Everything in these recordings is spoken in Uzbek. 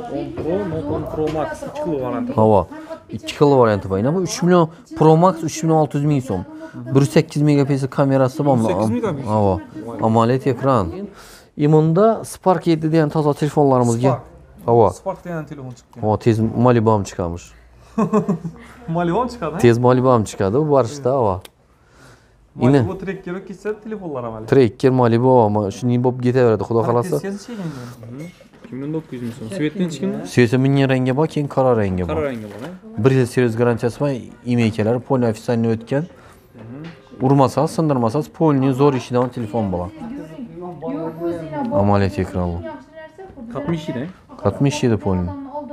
Note 10 Pro, Note 10 Pro Max 2 xil varianti. Hava. 2 xil varianti bor. Bu 3 million Pro Max 3.600 ming so'm. 108 megapiksel kamerasi bormi? 8 megapiksel. Hava. AMOLED ekran. Imunda Spark 7 degan toza telefonlarimizga. Hava. Spark degan telefon chiqdi. Hava tez Malibu ham chiqamish. Malibu ham chiqadi. Tez Malibu ham chiqadi bu barishda hava. Malibu Tracker ketsa telefonlar amali. Tracker Malibu ama shuning bo'lib ketaveradi, xudo xolasa. 2900 ming so'm. Svetdan chiqimi? Sveti ming rangga bor, keyin qora rangga bor. Qora rangi bor, ha? 1 yil servis garantiyasi bor, imeykalar polni ofitsialni o'tgan. Urmasangiz, sindirmasangiz polni zo'r ishidan telefon bo'ladi. AMOLED ekran bu. 67 67 polni.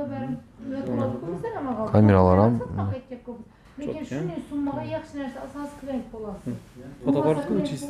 Kameralar ham lekin shunday summaga yaxshi narsa asos qiling xolos. Fotoapparatga 300.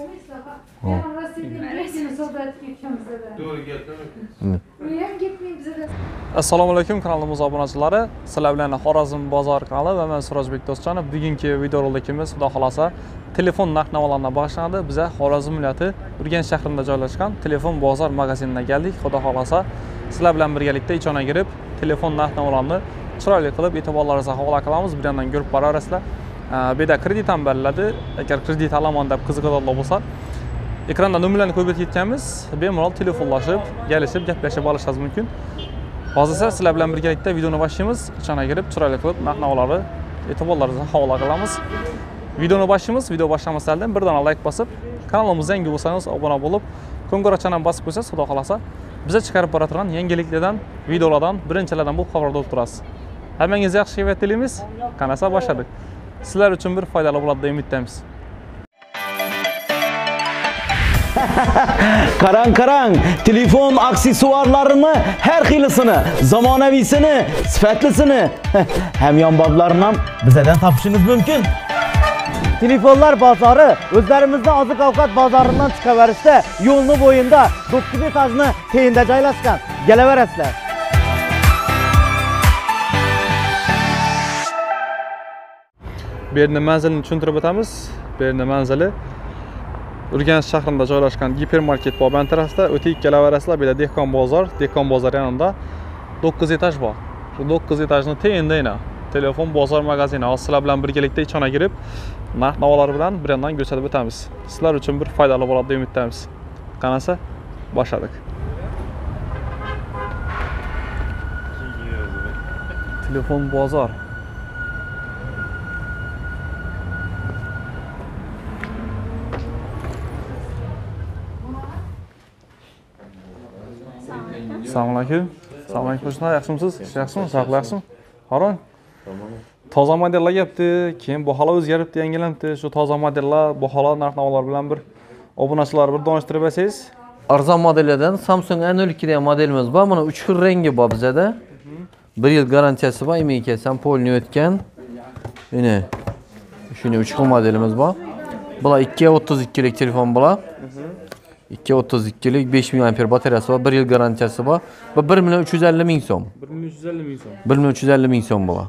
Assalomu alaykum kanalimiz obunachilari. Sizlar bilan Xorazm bozor kanali va men Surojbek Do'stjonov. Bugungi videorolikimiz xudo xolasa telefon narx-navolarga bag'ishlanadi. Biz Xorazm viloyati Urganch shahrida joylashgan telefon bozor magazinine geldik. Xudo xolasa sizlar bilan birgalikda ichona girib, telefon narx-navolarni chiroyli qilib e'tiborlaringizga havola qilamiz. Bir yandan ko'rib borasizlar. Bu yerda kredit ham beriladi. Agar kredit olaman deb qiziqadiganlar bo'lsa, ekranda nomerlarni ko'rib ketganmiz. Bemalol telefonlashib, kelishib, gaplashib olishingiz mumkin. Hozir esa sizlar bilan birgalikda videoni boshlaymiz. Ichona girib, chiroyli qilib narx-navolarni e'tiborlaringizga havola qilamiz. Videoni boshlaymiz. Video boshlamasdan oldin bir dona like bosib, kanalimizga yangi bo'lsangiz obuna bo'lib, qo'ng'iroqchani bosib qo'ysangiz, xudo xolasa bize chiqarib boradigan yangiliklardan, videolardan birinchilardan bu xabarda bo'lib turasiz. Hammangizga yaxshi kayfiyat tilaymiz. Qanasa boshladik. Sizlar uchun bir foydali bo'ladi deb umiddamiz. Qarang, telefon aksesuarlarini har xilisini, zamonaviysini, sifatlisini, hamyonboblarini ham bizdan topishingiz mumkin. Telefonlar bozori o'zlarimizning oziq-ovqat bozoridan chiqaverishda yo'lni bo'yinda 9 etajni teyinda joylashgan. Kelaverasizlar. Bu yerni manzilini tushuntirib o'tamiz. Bu yerni manzili Urganch shahrida joylashgan gipermarket bor. Ben tarafda o'tib kelaverasizlar. Bu yerda Dehqon bozor yanında 9 etaj bor. Shu 9 etajni teyinda telefon bozor magazini. Sizlar bilan birgalikda ichona girib, narx-navolar bilan bir yandan ko'rsatib o'tamiz. Sizlar uchun bir foydali bo'ladi deb umiddamiz. Qanasa boshladik. Telefon bozor. Assalomu alaykum. Assalomu alaykum qo'shnilar, yaxshimisiz? Yaxshimi? Sog'liqmi? Haron. Toza modellar yaptı, keyin baholar o'zgaribdi, yangilanibdi. Shu toza modellar, baholar, narx-navolar bilan bir obunachilar bir donishtirib bersangiz. Arzon modellardan Samsung A02 degan modelimiz bor. Buni 3 xil rangi bor bizda. 1 yil garantiyasi bor, imeykasan polni o'tgan. Mana shuni 3 xil modelimiz bor. Bular 232 lik telefon bular. 232 lik 5000 amper batareyasi bor, 1 yil garantiyasi bor. Bu 1.350 ming so'm. 1.350 ming so'm. 1.350 ming so'm bular.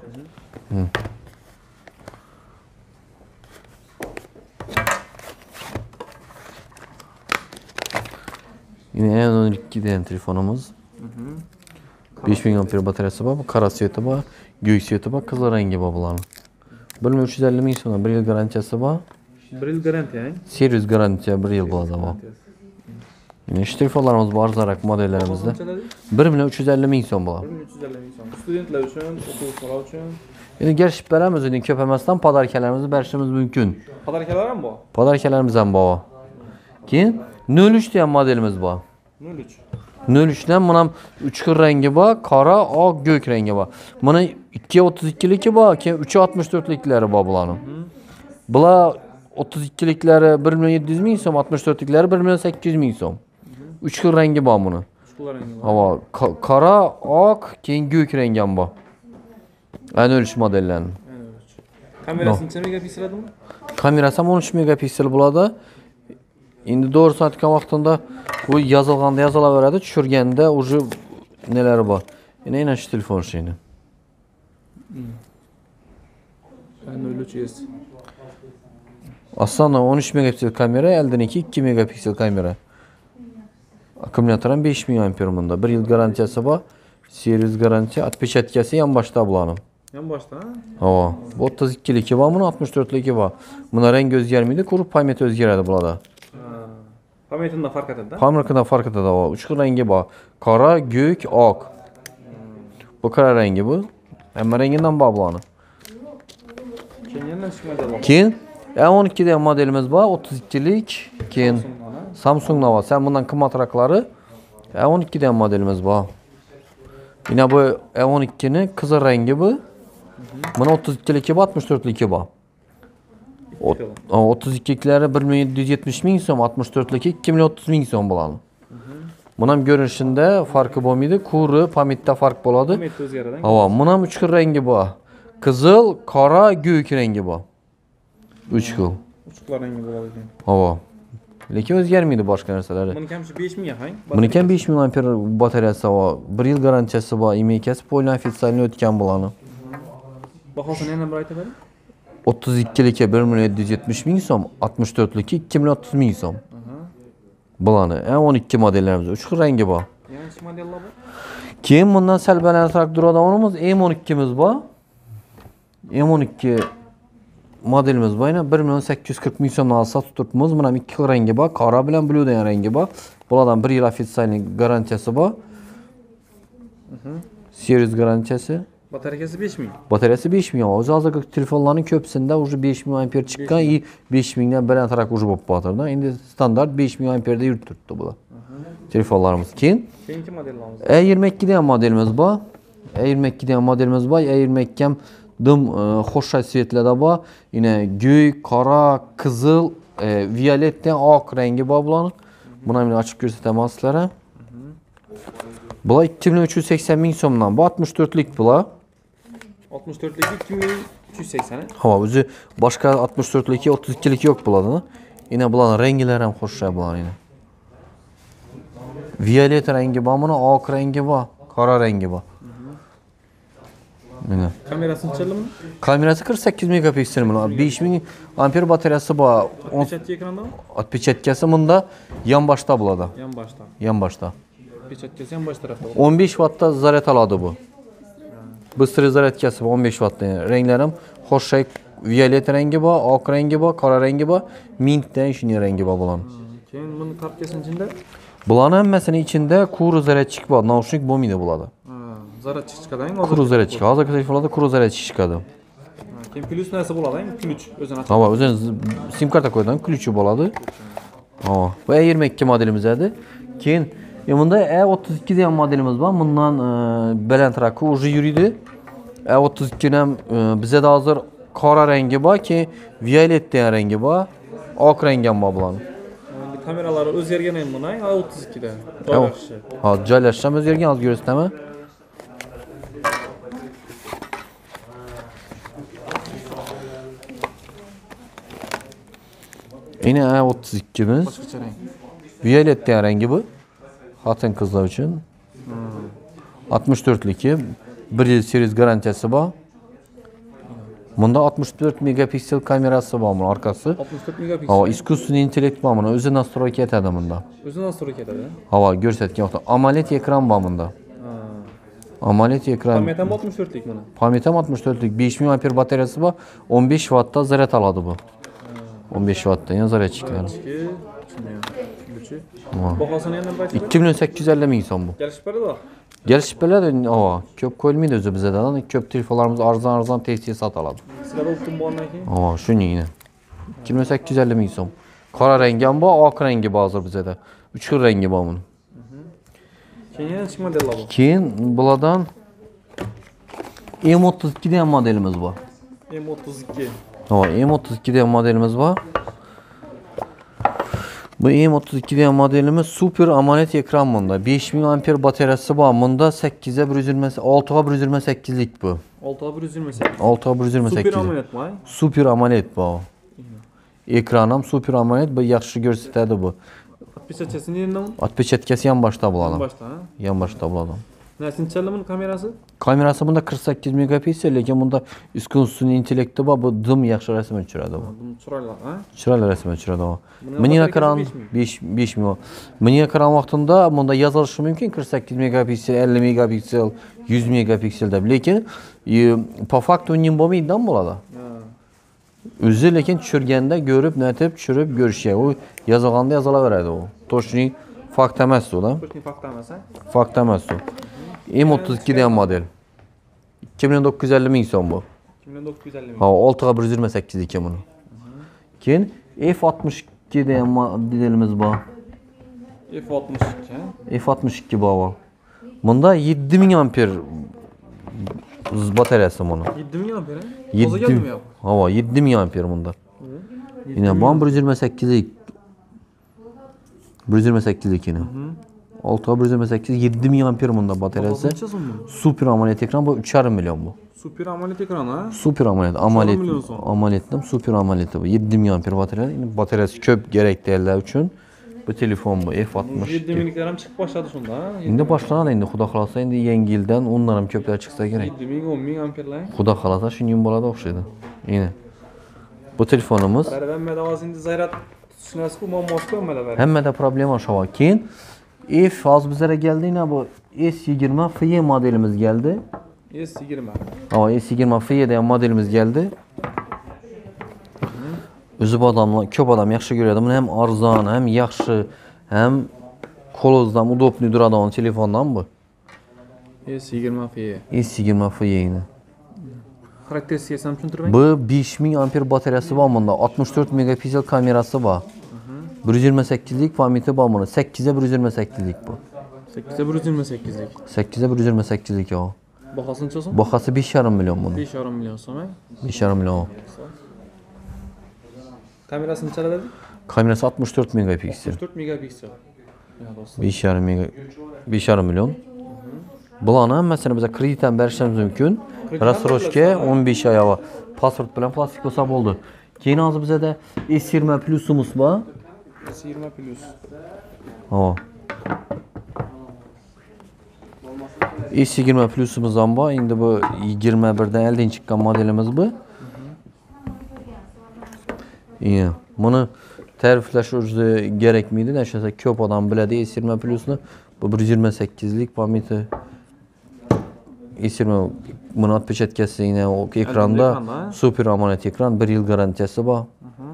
Yine A12 degan telefonumuz. 5000 amper batareyasi bor, bu qora sveti bor, go'y sveti bor, qizil rangi bor bularning. 1.350 ming so'm, 1 yil garantiyasi bor. 1 yil garantiya, Servis garantiya 1 yil bo'ladi bu. Yine şu telefonlarımız var, zarak modellerimizde. 1.350 ming so'm bular. 1.350 ming so'm. Studentlar uchun, o'quvchilar uchun. Endi gerçi beramiz, endi ko'p emasdan podarkalarimizni berishimiz mumkin. Podarkalar ham bor. Podarkalarimiz ham bor. Keyin 03 degan modelimiz bor. 03. 03 dan bunam 3 xil rangi bor, qora, oq, ko'k rangi bor. Buni 232 ligi bor, keyin 364 liklari bor bularning. Bular 32 liklari 1.700 ming so'm, 64 liklari 1.800 ming so'm. 3 xil rangi bor buni. 3 xil rangi bor. Hava qora, oq, keyin ko'k rangi ham bor. Ana 13 modellarning. Kamerasi necha megapiksel adimi? Kamerasi ham 13 megapiksel bo'ladi. Endi doğrusu aytgan vaqtida bu yozilganda yozilaveradi, tushirganda уже nelari bor. Yana shu telefon shini. Ana 03s. Aslında 13 megapiksel kamera, eldiniki 2 megapiksel kamera. Akkumulyator ham 5000 amper bunda. 1 yil garantiyasi bor. Servis garantiya, atpechatkasi ham boshda bularning. Yan boshda, ha? Ha, bu 32ligi bor, buni 64ligi bor. Buni rangi o'zgarmaydi, ko'rib paymet o'zgaradi bularda. Pametida farq etadi-da. Pamirkada farq etadi. Uch xil rangi bor. Qora, ko'k, oq. Bu qora rangi bu. Hamma rangidan bor bularning. Keyin yana nechta model bor? Keyin A12 degan modelimiz bor, 32lik. Keyin Samsung Nova. Sen bundan qimmatroqlari A12 degan modelimiz bor. Yine bu A12'nin qizil rangi bu. Buni 32ligi bor, 64ligi bor. 32'likləri 1.770 ming so'm, 64'liki 2.30 ming so'm bo'ladi. Buni ham ko'rinishida farqi bo'lmaydi, kuri, pamitda farq bo'ladi. Pamet o'zgaradi. Ha, buni ham 3 xil rangi bor. Qizil, qora, ko'k rangi bor. 3 xil. 3 xil rangi bo'ladi ekan. Ha. Lekin o'zgarmaydi boshqa narsalari. Buniki ham shu 5000 ga hang. Buniki ham 5000 ampere batareyasi bor. 1 yil garantiyasi bor. Imekasi polni ofitsialni o'tgan bo'ladi. Bahosini yana bir aytib bering. 32'liki 1.770 ming so'm, 64'liki 2.30 ming so'm. Bularni A12 modellerimiz 3 xil rangi bor. Yangi modellar bor. Keyin bundan sal balandroq turadiganimiz M12'miz bor. M12 modelimiz bor. Yana 1.840 ming so'mdan sotib turibmiz. Buni ham 2 xil rangi bor. Qora bilan blue degan rangi bor. Bulardan 1 yil ofitsialniy garantiyasi bor. Servis garantiyasi. Bataryasi 5000. Bataryasi 5000. O'zi hozirgi telefonlarning ko'pisida уже 5000 amper chiqqan, 5000 dan balandroq уже bo'lib qoldi. Endi standart 5000 amperda yurib turibdi bular. Telefonlarimiz. Keyingi modellarimiz. A22 degan modelimiz bor. A22 degan modelimiz bor. A22 ham dim xo'sh svetlarda bor. Yine ko'k, qora, qizil, violet degan oq rangi bor bularning. Buni ham ochib ko'rsataman sizlarga. Bular 2380 ming so'mdan. Bu 64lik bular. 64'ligi 2380. Ha, o'zi boshqa 64'ligi 32'lik yo'q bo'ladi. Yine bularning ranglari ham xo'sh bular yine. Violet rangi bor, buni oq rangi bor, qora rangi bor. Mana. Kamerasi necha? Kamerasi 48 megapiksel bilan 5000 amper batareyasi bor. Pechatchi ekranda? Отпечаткасы bunda yan boshda bo'ladi. Yan boshda. Yan boshda. Pechatchasi ham bosh tarafda. 15 wattda zaryad oladi bu. Bыстрый zaryadkasi 15 wattda. Renglari ham xo'sh, violet rangi bor, oq rangi bor, qora rangi bor, mintdan shunday rangi bor bularning. Keyin buni kartkasining ichida Bularning hammasining ichida kuru zaryadchik bor, naushnik bo'lmaydi bularda. zaryadchik chiqadi. Kuru zaryadchik. Hozirgi telefonlarda kuru zaryadchik chiqadi. Keyin plyus narsa bo'ladi, ключ o'zini ochadi. Ha, o'zini sim karta qo'ygan ключi bo'ladi. Ha, bu A22 modelimiz edi. Keyin bunda A32 degan modelimiz bor. Bundan balandroq уже yuradi. A32 ham bizda hozir qora rangi bor, keyin violet degan rangi bor, oq rangi ham bor bularning. Endi kameralari o'zgargan ham buni A32 da. Joylashishi. Ha, joylashishi ham o'zgargan, hozir ko'rsataman. Yine A32'miz. Boshqacha rang. Violet degan rangi bu. Xotin qizlar uchun. 64'liki 1 yil servis garantiyasi bor. Bunda 64 megapiksel kamerasi bor bunun arkası. 64 megapiksel. Ha, искусственный intellekt bor bunda. O'zi настройка etadi bunda. O'zi nastroyka etadi. Ha, ko'rsatgan vaqtda AMOLED ekran bor bunda. AMOLED ekran. Pamet ham 64'lik buni. Pamet ham 64'lik 5000 amper batareyasi bor. 15 wattda zaryad oladi bu. 15 wattda yana zaryad chiqadi. Bahosini yana bir aytib bering. 2850 ming so'm bu. Kelishib beradi. Gelişip belirli, köp koyulmaydı özü bize de. Köp telefonlarımız arzan testiye satılады. Sizler olsun bu andan keyin? Şunu yine. 2850 ming so'm. Qora rengi bu, oq rengi hazır bize de. 3 xil rengi bor bunun. Keyin yana chiq modellar bor. Keyin bulardan M32 degan modelimiz bor. M32. M32 degan modelimiz bor. Bu M32 degan modelimiz super AMOLED ekran bunda. 5000 amper batareyasi bor. Bunda 8'e 128, 6'a 128'lik bu. 6'a 128. 6'a 128. Super AMOLED mi? Super AMOLED bu. Ekranım super AMOLED bu yaxshi ko'rsatadi bu. Отпечаткасы nereden? Отпечаткасы yan boshda bo'ladi. Yan boshda, ha? Yan boshda bo'ladi. Näsinchali bunun kamerası? Kamerası bunda 48 megapiksel, lekin bunda üstün intellekti bor, bu dim yaxshi rasm tushiradi bu. Bunu chiroyli, ha? Chiroyli rasm tushiradi bu. Buning Mini batareyasi ekran 5 ming. Mini ekran vaqtida bunda yozilishi mumkin 48 megapiksel, 50 megapiksel, 100 megapikselda, lekin po faktu uning bo'lmaydidan bo'ladi. O'zi lekin tushirganda ko'rib, natib tushirib ko'rishiga, u yozganda yozilaveradi u. To'shning fakt emas u da. To'shning fakt emas, ha? Fakt emas u. M32 degan model. 2950 ming so'm bu. 2950 ming. Ha, 6 ga 128 ekan buni. Keyin F62 degan modelimiz bor. F62, ha? F62 bor. Bunda 7000 amper batareyasi buni. 7000 amper, ha? 7000. Ha, 7000 amper bunda. Yine bu 128'lik. 128'lik yine. 6 ga 128 7000 amper bunda bataryası. Super AMOLED ekran bu 3,5 milyon bu. Super AMOLED ekran, ha? Super AMOLED, AMOLED'den Super AMOLED bu. 7000 amper batarya. Yine bataryası köp gerek değerler için bu telefon bu F60. 7000 gram çıkıp başladı şunda, ha? Endi başlanadi endi xudo xolasa endi yangi yildan ondan ko'plar chiqsa kerak. 7000, 10000 amperlar. Xudo xolasa shunga bo'ladi o'xshaydi. Yine. Bu telefonimiz Ben medavasında zayrat tutunasku muammosu olmadı. hammada problema shu. Keyin F hozir bizlarga keldi, yine bu S20 FE modelimiz geldi. S20. Ha, S20 FE degan modelimiz geldi. O'zi bu odamlar, ko'p odam yaxshi ko'radi. Buni ham arzon, ham yaxshi, ham qo'lingizdan udobniy turadigan telefondan bu. S20 FE. S20 FE yine. Xarakteristikasini ham tushuntirmang. Bu 5000 amper bataryası var bunda. 64 megapiksel kamerası var. 128'lik pameti var bunda. 8'e 128'lik bu. 8'e 128'lik. 8'e 128'lik o. Bahasını çalsın? Bahası 5,5 milyon bunun. 5,5 milyon so'm, ha? 5,5 milyon o. Kamerasını çaladi? Kamerası 64 megapiksel. 4 megapiksel. Ya dostlar. 5,5 milyon. Bularni hammasini biza kreditdan berishimiz mumkin. Rassroshka 15 oy va pasport bilan plastik bo'lsa bo'ldi. Keyin hozir bizada S20 Plus'umuz bor. S20 Plus. Ha. S20 Plus'umuz ham bor. Endi bu 21dan elden chiqqan modelimiz bu. Iya. Buni ta'riflash o'zi kerakmaydi. O'sha ko'p odam biladi S20 Plus'ni. Bu 128'lik pameti. S20 buni отпечаткасы yine o ekranda Super AMOLED ekran, 1 yıl garantiyasi bor.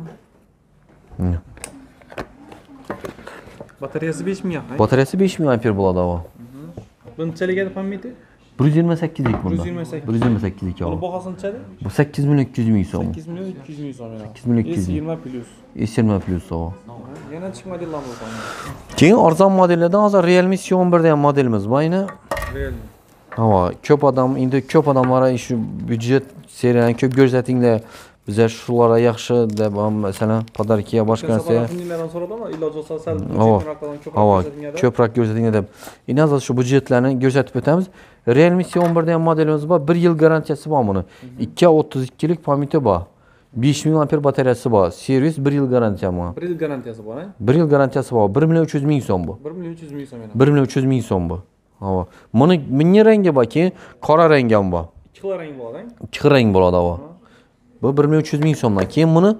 Bataryası 5000 ya. Bataryası 5000 amper bo'ladi o. Bunun nechaligida pameti? 128'lik bunda. 128'lik Bunun o. bahasını nechadir? Bu 8 milyon 200 ming so'm. 8 milyon 200 ming so'm. 8 milyon 200 ming. S20 Plus. S20 Plus o. Yana chiq modellar bor. Keyin arzon modellardan hozir Realme C11 degan modelimiz bor yine. Realme. Ha, ko'p odam, endi ko'p odamlara shu byudjet seriyani ko'p ko'rsatinglar. Bize shulara yaxshi deb, masalan, podarkiya boshqa narsa. Bunlardan so'radi ama iloji bo'lsa sal Hava, ko'proq ko'rsatinglar deb. Endi hozir shu byudjetlarni ko'rsatib o'tamiz. Realme C11 degan modelimiz bor. 1 yil garantiyasi bor buni. 232'lik pameti bor. 5000 amper bataryası bor. Servis 1 yil garantiya bor. 1 yil garantiyasi bor, ha? 1 yil garantiyasi bor. 1 milyon 300 ming so'm bu. 1 milyon 300 ming so'm yana. 1 milyon 300 ming so'm bu. Ha. Buni ming rengi bor, keyin qora rengi ham bor. İki xil rang bo'ladi, ha? İki rang bo'ladi bu. Bu 1 milyon 300 ming so'mdan. Keyin buni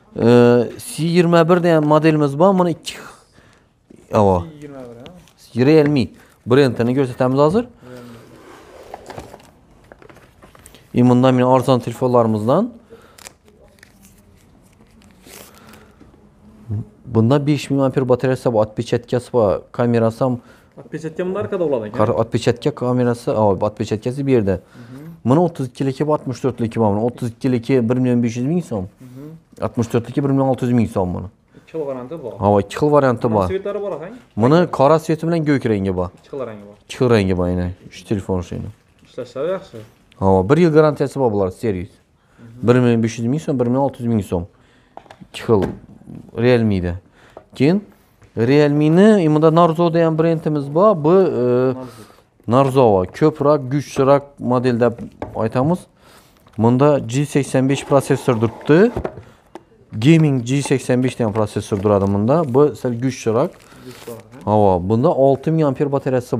C21 degan modelimiz bor. Buni 2 ava. C21, ha? Realme brendini ko'rsatamiz hozir. Bundan meni arzon telefonlarimizdan. Bunda 5000 amper bataryası var, отпечаткасы var, kamerası ham. Отпечатка bunlar arkada bo'ladi, ha? Отпечатка kamerası, отпечаткасы bu yerda. Buni 32'liki 64'liki var. 32'liki 1 milyon 500 ming so'm. 64'liki 1 milyon 600 ming so'm buni. 2 xil varianti bor. Ha, 2 xil varianti bor. Svetlari bor, ha? Buni qora sveti bilan ko'k rengi bor. 2 xil rangi bor. 2 xil rengi bor yine. Şu telefon şeyini. Ishlashlari yaxshi. Ha, 1 yil garantiyasi bor bular, servis. 1 milyon 500 ming so'm, 1 milyon 600 ming so'm. 2 xil Realme'de. Keyin Realme'ni imada Narzo degan brendimiz bor. Bu Narzo ko'proq, kuchliroq model deb aytamiz. Bunda G85 prosessor turibdi. Gaming G85 degan prosessor turadi bunda. Bu sal kuchliroq. Ha, bunda 6000 amper bataryasi bor.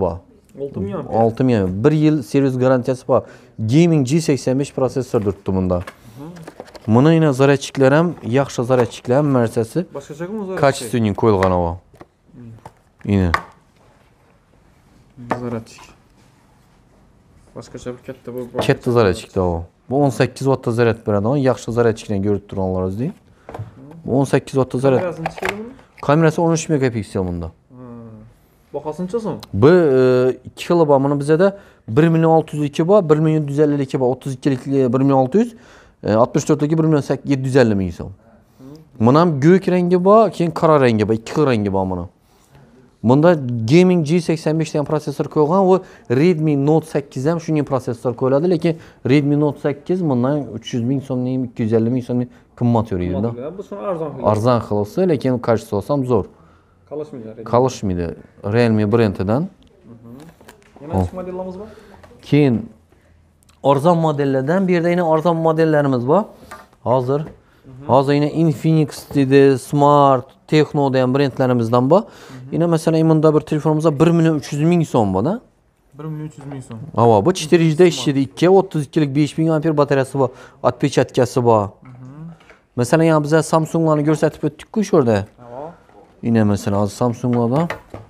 6000 amper. 6000. 1 yil servis garantiyasi bor. Gaming G85 prosessor turibdi bunda. Buni yine zaryadchiklar ham yaxshi zaryadchiklar narsasi. Boshqacha mi? Качественный qo'yilgan ava. Yine. Zaryadchik. Boshqacha bir katta bu. Katta zaryadchikda ava. Bu 18 wattda zaryad beradi. Yaxshi zaryadchikdan ko'rib turganlaringizdek. Bu 18 wattda zaryad. Kamerasini chiqadi buni? Kamerasi 13 megapiksel bunda. Bahasınca so'm? Bu 2 xili bor. Buni bizda 1.602 bor, 1.152 bor, 32likli 1.600, 64likli 1.750 ming so'm. Buni ham ko'k rangi bor, keyin qora rangi bor, 2 xil rangi bor buni. Bunda Gaming G85 degan prosessor qo'yilgan, u Redmi Note 8 ham shunday prosessor qo'yiladi, lekin Redmi Note 8 bundan 300 ming so'mning, 250 ming so'mning qimmat yo'raydi. Bu shuni arzon qiladi. Arzon qilsa, lekin kачествоsi ham zo'r. Qalashmaydi. Qalishmaydi. Realme brendidan. Yana ish modellarimiz bor? Keyin arzon modellardan bir yerda yine arzon modellarimiz bor. Hozir yine Infinix dedi, Smart, Tecno degan brendlarimizdan bor. Yine mesela bunda bir telefonimizda 1.300.000 so'm bor da. 1.300.000 so'm. Hava bu 4G'da ishlaydi. 232'lik 5000 amper bataryasi bor, отпечаткасы bor. Mesela ya bize Samsung'larni ko'rsatib o'tdik-ku şurada. Yine mesela Samsung'larda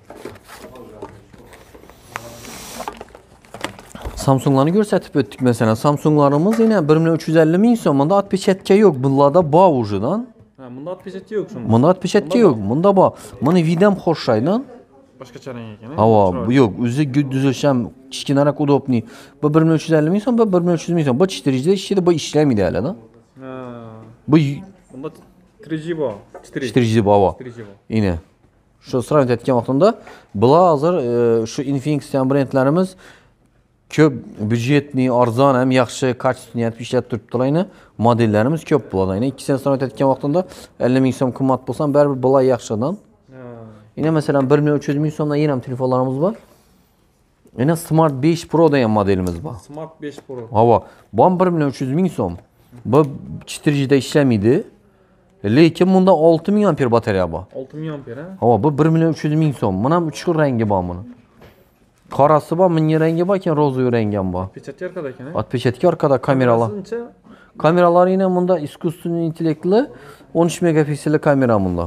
Samsung'larni ko'rsatib o'tdik mesela. Samsung'larimiz yine 1.350.000 so'm. Bunda отпечатка yok. Bunlarda bor ujudan. Ha, bunda отпечатка yok shunda. Bunda отпечатка yok. Bunda bor. Buni vidam xo'shaydan. Boshqacha rang ekan. Hava bu yok. O'zi düzelish ham kichkinaroq udobniy. Bu 1.350.000 so'm, bu 1.300.000 so'm. Bu 4G'da ishlaydi, bu ishlamaydi hali da. Ha. Bu Bunda 3G bor. 4G bor. 4G bor. Yine. Şu sırayla etken vaqtında bular hozir şu Infinix degan brendlarimiz ko'p byudjetli, arzon ham yaxshi качественный etib ishlab turibdilar. Yine modellarimiz ko'p bo'ladi. Yine 2 sene sırayla etken vaqtında 50 ming so'm qimmat bo'lsa, baribir bular yaxshidan. Yine mesela 1.300.000 so'mdan yine ham telefonlarimiz var. Yine Smart 5 Pro degan modelimiz var. Smart 5 Pro. Hava. Bu 1.300.000 so'm. Bu 4G'da ishlamaydi. Lekin bunda 6000 amper batarya bor. 6000 amper ha? Hava bu 1.300.000 so'm. Buni ham 3 xil rangi bor buni. Qorasi bor, ming rangi bor, keyin rozoy rangi ham bor. Отпечатка arkada ekan ha? Отпечатка arkada kameralar. Kameralar yine bunda искусственный intellektli 13 megapikselli kamera bunda.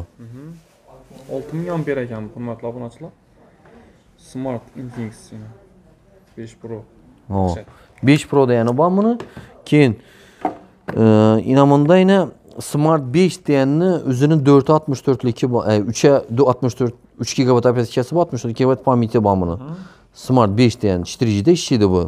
6000 amper ekan hurmatli obunachilar. Smart Infinix 5 Pro. Hava. 5 Pro degani bor buni. Keyin inamında yine Smart 5 deganni o'zining 464ligi bor. 3'e 3 GB operatikasi bor, 64 GB pamyati bor buni. Smart 5 degan 4G'da ishlaydi bu.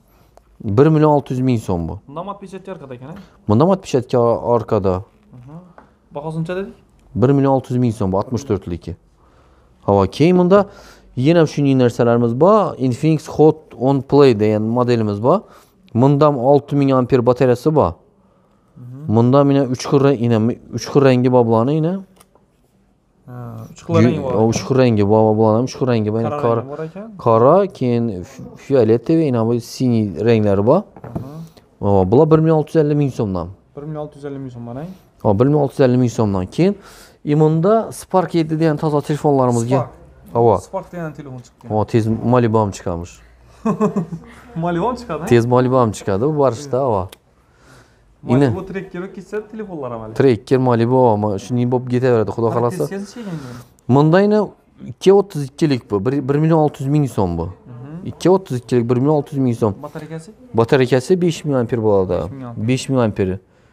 1.600.000 so'm bu. Bunda ham отпечатка arkada ekan ha? Bunda ham отпечатка arkada. Bahosincha dedik? 1.600.000 so'm bu 64ligi. Hava keyin bunda yine shunday narsalarimiz bor. Infinix Hot On Play degan modelimiz bor. Bunda ham 6000 amper bataryasi bor. Bunda yine 3 xil rangi bor bularning yine. Ha, 3 xil rangi bor. 3 xil rangi bor bularning 3 xil rangi bor. Qora, keyin fioletoviy, yine bu siniy ranglari bor. Bular 1.650.000 so'mdan. 1.650.000 so'm mana. 1.650.000 so'mdan. Keyin imunda Spark 7 degan toza telefonlarimizga. Spark degan telefon chiqdi. Tez Malibu ham chiqamish. Malibu ham chiqadi. Tez Malibu ham chiqadi bu barishda hava. Malibu trekker ketsa telefonlar ham. Trekker Malibu ama shunday bo'lib ketaveradi, xudo xolasa. Bunda yine 2.32lik bu. 1.600.000 so'm bu. 2.32lik 1.600.000 so'm. Bataryasi 5000 amper bo'ladi. 5000 amperi.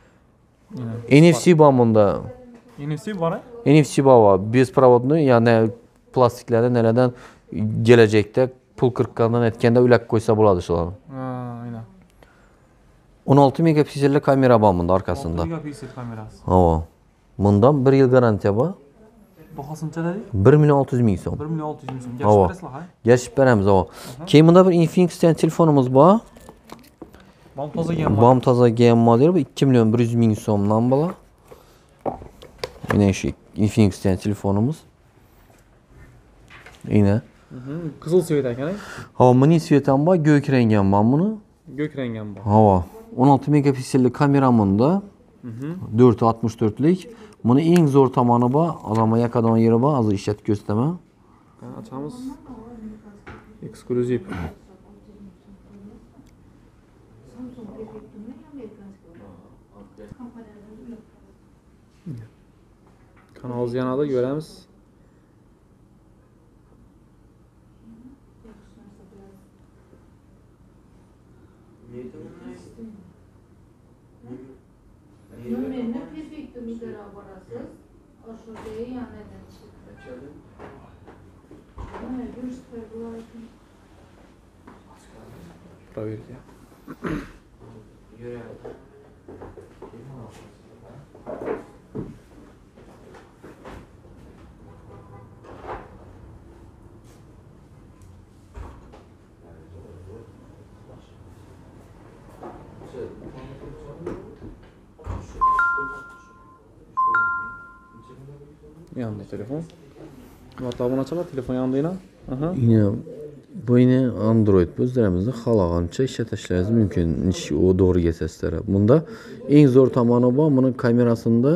NFC bor bunda. NFC bor? NFC bor. Bezprovodni, ya'ni plastiklardan nelerden gelecekte pul kırıklarından etkende ulak koysa buladı şular. Aynen. 16 megapikselli kamera var bunda arkasında. 16 megapiksel kamerası. Hava. Bundan 1 yıl garantiya var. Bahasınca dedik? 1.600.000 so'm. 1.600.000 so'm. Hava. Geçip beremiz hava. Keyin bunda bir Infinix degan telefonumuz var. Bam taza gen modeli bu 2.100.000 so'mdan bola. Yine şu Infinix degan telefonumuz. Yine. Kızıl svet ekan. Hava mini svetam bor, gök rengi ham bor buni. Gök rengi ham bor. Hava. 16 megapikselli kamera bunda. 464lik. Buni eng zo'r tomoni bor. Adamga yaqadan yeri bor. Hozir ishlatib ko'rsataman. Açamiz. Eksklyuziv. Samsung prefekturni amerikanskiy kompaniyalar. Kanal yanada göremiz. Numarını prefekturniga borasiz. Oshurga yonidan chiqib. Mana ko'rsatib bo'larkan. Проверка. Yanında telefon. Hatta buna çalar telefon yanında yine. Aha. Yine bu yine Android özlərimizdə xalağança işlətishlərinіз mümkün. O doğru gəlsəslərə. Bunda ən zor tamamı var. Bunun kamerasında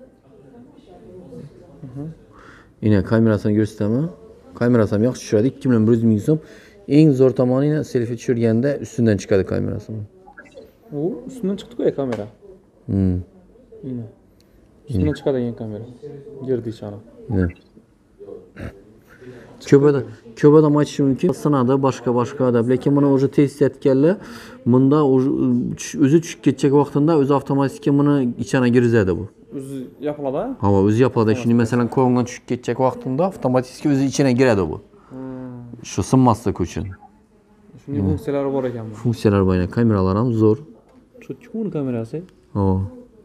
yine kamerasını göstərmə. Kamerasını yaxşı düşürədi. 2100 min so'm. Ən zor tamamı yine selfie düşürgəndə üstündən çıxadı kamerasını. O üstünden çıktı ya kamera. Yine. Üstünden çıkardı yine kamera. Girdi içeri. Yine. Köp adam açışı mümkün. Sınadı başka da. Lakin bunu oje test etkenler. Bunda özü düşüp geçecek vaxtında özü avtomatik bunu içine girizədi bu. Özü yapıladı. Hava özü yapıladı. Şimdi mesela koyundan düşüp geçecek vaxtında avtomatik özü içine girədi bu. Şu sınmazlık için. Şimdi funksiyaları var ekan bu. Funksiyalar var yine. Kameralar ham zor. Çocuk bunun kamerası. Hava.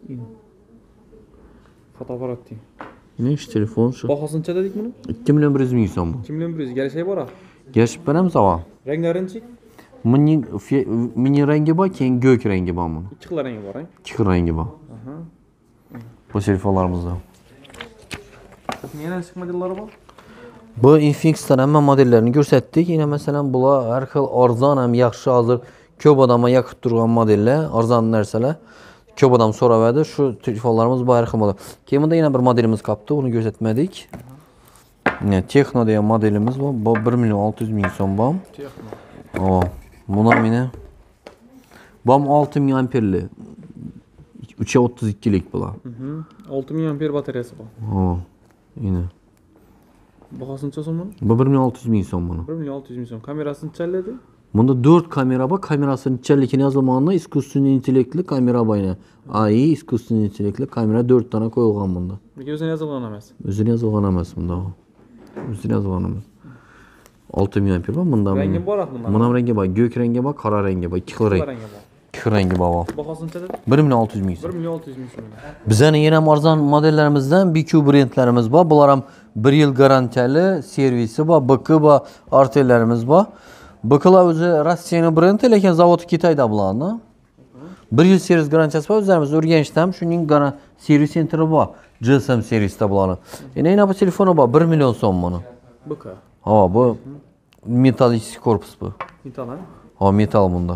Fotoaparat diyeyim. Yine iş telefon şu. Bahasınca dedik bunu? 2 milyon 100 min so'm bu. 2 milyon 100 gel şey var ha. Gerçi beremiz hava. Renklerini çek. Mini rengi var, keyin gök rengi var bunun. İki kıla rengi var ha. İki xil rengi var. Bu telefonlarımızda. Niye ne çık modelleri var? Bu Infinix'ten həmmə modellərini göstərdik. Yine mesela bunlar hər xil arzan, həm yaxşı hazır köp adama yaxın durğan modellər, arzan nərsələr. Köp adam sonra verdi. Şu telefonlarımız bu hər xil model. Keyində yine bir modelimiz kaptı, onu göstərmədik. Yine Tekno diye modelimiz var. Bu 1 milyon 600 min so'm bu. Tekno. Buna yine. Bu 6 mAh 3'e 32'lik bula. 6 mAh bataryası var. Yine. Bahasınca son bunun? Bu 1 milyon 600 min so'm bunu. 1 milyon 600 bin son. Kamerasını çelledi. Bunda 4 kamera var. Kamerasının içerikini yazılmağında iskusyon intellektli kamera var yine. AI iskusyon intellektli kamera 4 tane koyulgan bunda. Bir gözüne yazılan emez. Özünü yazılgan emez bunda. Özünü yazılgan emez. 6 mAh var bunda. Rengi var aklımda. Buna rengi var. Gök rengi var, kara rengi var. İki xil rengi. rengi var. İki xil rengi var. Bahasınca dedik. 1 milyon 600 min 1 so'm. milyon 600 bin son. Bizden yine arzan modellerimizden BQ brendlerimiz var. Bunlar ham 1 yıl garantiyeli servisi var. BQ var, artellerimiz var. BQ'lar özü Rossiyanın brendi, lekin zavod Kitayda bularni. 1 yıl servis garantiyasi var. O'zlarimiz Urganchda shuning servis senteri var. GSM servisda bularni. Yine bu telefonu var. 1 milyon so'm buni. Bıka. Ha bu metalik korpus bu. Metal ha? Ha metal bunda.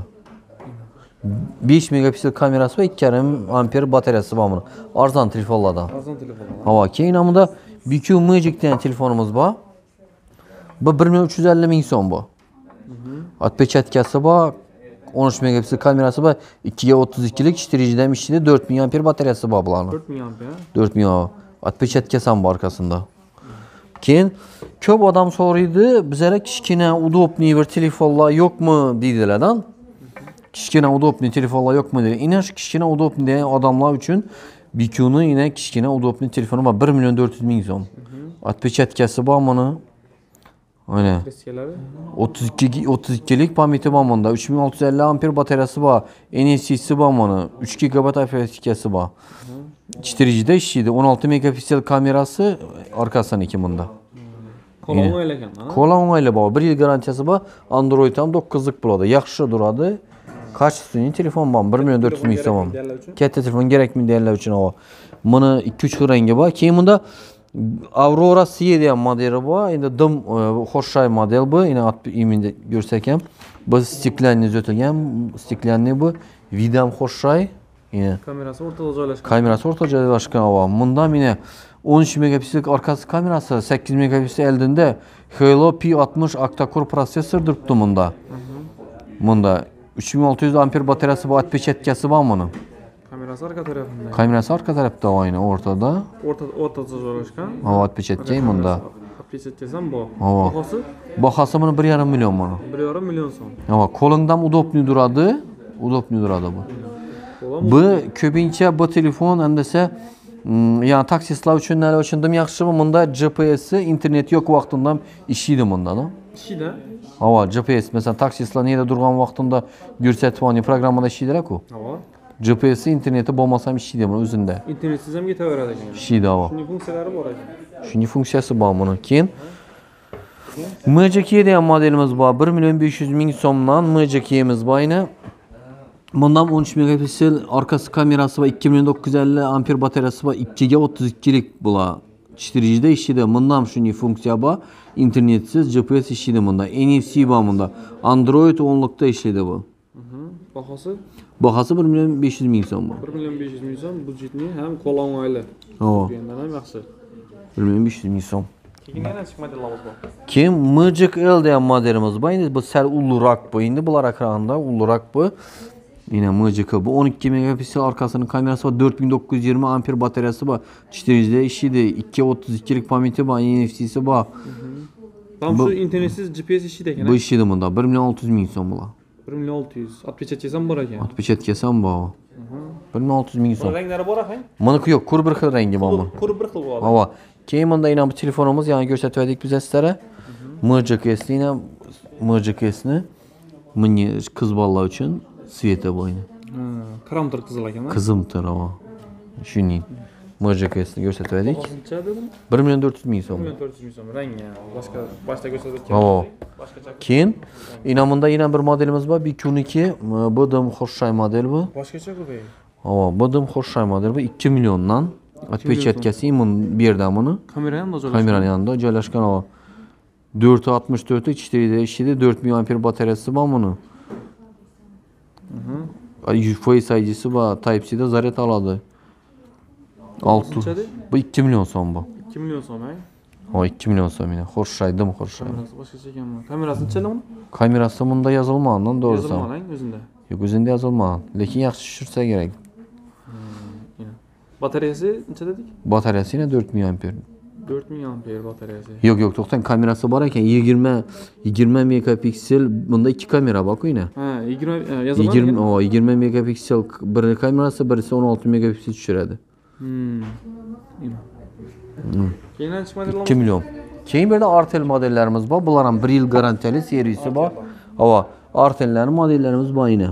5 megapiksel kamerası ve 2,5 amper bataryası var bunun. Arzan telefonlardan. Arzan telefon. Hava keyin bunda BQ Magic diyen telefonumuz var. Bu 1 milyon 350 min so'm bu. Atpechatkasi var. 13 megapiksel kamerası var. 2'ye 32'lik iştiriciden işçide 4 mAh bataryası var bularning. 4 mAh. 4 mAh. Atpechatkasi ham bu arkasında. Keyin köp adam so'raydi, bizlere kichkina удобный bir telefonlar yo'qmi deydilardan. Kichkina удобный telefonlar yo'qmi dedi. Yine kichkina удобный degan odamlar uchun BQ'ning yine kichkina удобный telefonu var. 1 milyon 400 min so'm. Atpechatkasi bor buni. Aynen. 32'lik pameti var bunda. 3650 amper bataryası var. NFC'si var bunda. 3 GB aparatikası var. İştiricide işçiydi. 16 megapiksel kamerası arkasından iki bunda. Kola o'ylagan. Kola o'ngayli bor. 1 yil garantiyasi bor. Android ham 9'lik bo'ladi. Yaxshi duradi. Kачественный telefon bor. 1 milyon 400 min so'm. Katta telefon kerakmi deganlar uchun o. Buni 2-3 xil rengi bor. Keyin bunda Aurora C degan modeli bor. Endi dim xo'rshay model bu. Yine iminde ko'rsak ham bu stiklanniy o'tilgan, stiklanniy bu. Vidam xo'rshay. Yine Kamerası ortada joylashgan. kamerası o'rta joylashgan. Bunda yine 13 megapiksellik arkası kamerası, 8 megapiksel eldinde Helio P60 octa-core prosesör duruptu bunda. Bunda 3600 amper bataryası var, atpeçetkesi var bunun. Kamerası arka tarafında. Kamerası arka tarafta aynı ortada. Ortada joylashgan. Atpeçetkeyi bunda. Atpeçetkesam bu. Ava. Bahası Bahası bunu 1,5 milyon bunu. 1,5 milyon so'm. Kolundan udobni duradi. Udobni duradi bu. Bu ko'pincha bu telefon endese yani taksistlar uchun nima uchun dim yaxshimi? Bunda GPS'i internet yo'q vaqtinda ishlaydi bunda, da. Ishida. Hava GPS mesela taksistlar neyde durgan vaqtinda ko'rsatib olgan programmada ishlaydilar-ku. Hava. GPS'i interneti bo'lmasa ham ishlaydi buni o'zida. İnternetsiz ham ketaveradi ekan. Ishlaydi hava. Shunday funksiyalari bor ekan. Shunday funksiyasi bor buni. Keyin MJK degan modelimiz bor. 1 million 500 ming so'mdan MJK'miz bor yine. Bundan 13 megapiksel arkası kamerası var, 2950 amper bataryası var, 2'ye 32'lik bula. 4G'de işledi. Bundan şunday funksiya bor. İnternetsiz GPS işledi bunda. NFC var bunda. Android 10'lukta işledi bu. Bahası Bahası 1 million 500 ming so'm bu. 1 million 500 ming so'm budjetni ham qo'lonmayli. Hava. Bundan ham yaxshi. 1 million 500 ming so'm. Keyin yana chiq modellarimiz bor. Keyin Magic L degan modelimiz bor. Endi bu sal ulluroq bu. Endi bular ekranda ulluroq bu. Yine Magic L bu 12 megapiksel arkasının kamerası var, 4920 amper bataryası var. 4G'de işiydi. 232'lik pameti var, NFC'si var. Tam şu internetsiz GPS işiydi ekan. Bu işiydi bunda. 1 million 600 ming so'm bular. 1 million 600. Atpeçetkesam bor ekan. Atpeçetkesi ham bor. 1 million 600 ming so'm. Ranglari bor ekan. Buniki yo'q, kur bir xil rangi bor buni. Qurib bir xil bo'ladi. Hava. Keyin bunda yine bu telefonumuz yani ko'rsatdik biz sizlarga. MJK'ni yine MJK'ni mini qiz bolalar uchun sveta bu yine. Qaramtir qizil ekan. Qizimtir hava. Shuning MJK'ni ko'rsatdik. Qancha dedim? 1 million 400 ming so'm. 1 million 400 ming so'm. Rangi boshqa boshqa ko'rsatgan. Hava. Boshqacha. Keyin bunda yine bir modelimiz var. BQ12 Bodim Xo'shay model bu. Boshqacha ko'pay. Hava. Bodim Xo'shay model bu 2 milliondan. Atpeçetkesi imun bir yerden bunu. Kamera ham joylashgan. Kameranın yanında joylashgan hava. 464 4'de işledi. 4 milyon amper bataryası var bunun. Face ID'si var. Type-C'de zaret aladı. 6. Bu 2 milyon so'm bu. 2 milyon so'm ha. O 2 milyon so'm yine. Xo'shaydi mi Xo'shay? Kamerası boshqacha ekanmi? Kamerasi necha uni? Kamerası bunda yazılmagan doğrusu. Yozilmagan o'zida. Yok o'zida yazılmagan. Lekin yaxshi tushirsa kerak. Bataryasi necha dedik? Bataryası yine 4 milyon amper. 4000 amper bataryasi. Yok to'xtang, kamerası var ekan 20 megapiksel. Bunda 2 kamera bor yine. Ha, 20 yazılmagan. 20 megapiksel bir kamerası, birisi 16 megapiksel tushiradi. Keyin chiqmadi 2 milyon. Keyin bir de Artel modellerimiz var. Bunların 1 yıl garantili serisi var. Ama Artel'lerin modellerimiz var yine.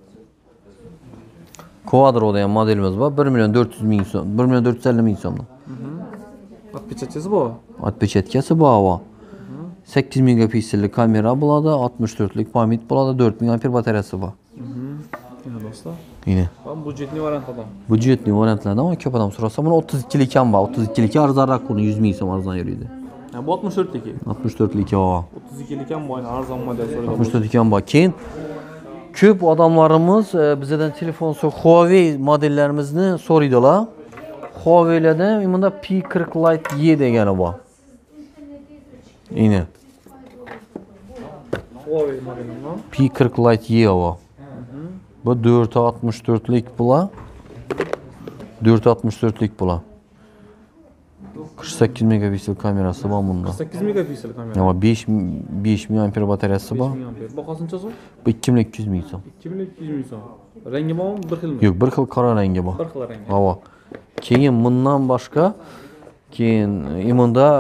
Quadro degan modelimiz var. 1 milyon 400 ming so'm. 1 milyon 450 ming so'm. Atpeçetkesi bu. Atpeçetkesi bu hava. 8 megapiksellik kamera bo'ladi, 64'lik pamit bo'ladi, 4000 amper bataryasi bor. Yine dostlar. Yine. Ben budjetli variantlardan. Budjetli variantlardan ama ko'p odam so'rasa buni 32'lik ham bor. 32'lik arzonroq buni 100 ming so'm arzon yuradi. Yani bu 64'liki. 64'lik hava. 32'lik ham bu arzon model so'raydi. 64'lik ham bor. Keyin ko'p odamlarimiz bizdan telefon Huawei modellerimizni so'raydilar. Huawei'larda bunda P40 Lite Y degani bor. Yine. Huawei modelinden. P40 Lite Y bor. Bu 464'lik bula. 464'lik bula. 48 megapiksel kamerası var bunda. 8 megapiksel kamera. Ama 5 mAh bataryası var. 5000 amper. Bakasınca so'm? Bu 2200 ming so'm. 2200 ming so'm. Rengi bormi? Bir xilmi? Yo'q, bir xil qora rangi bor. Bir xil rengi. Havo. Keyin bundan boshqa bunda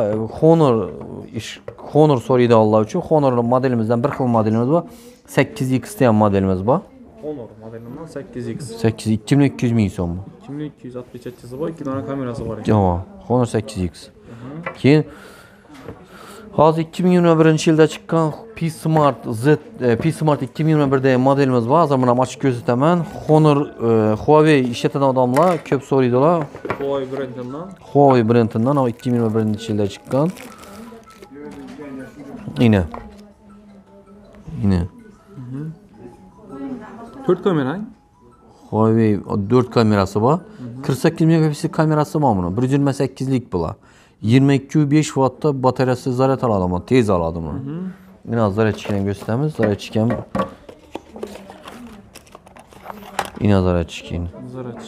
Honor so'raydi Allah uchun. Honor modelimizdan bir xil modelimiz bor. 8X degan modelimiz bor. Honor modelinden 8X. 2200 ming so'm. 2200 atpeçetkesi var. 2 tane kamerası var. Havo. Honor 8X. Keyin hozir 2021-yilda chiqqan P Smart 2021 modelimiz bor. Hozir buni ham ochib ko'rsataman. Honor Huawei ishlatadigan odamlar ko'p so'raydilar. Huawei brendinden. Huawei brendinden 2021-yilda chiqqan. Yine. 4 kamera. Huawei 4 kamerası var. 48 megapiksel kamerası var bunun. 128'lik bular. 22,5 wattda bataryası zaryat aladi ama tez aladi bunu. Yine zaryat chekini gösteramiz. Zaryat chekini. Yine zaryat chekini. Zaryat.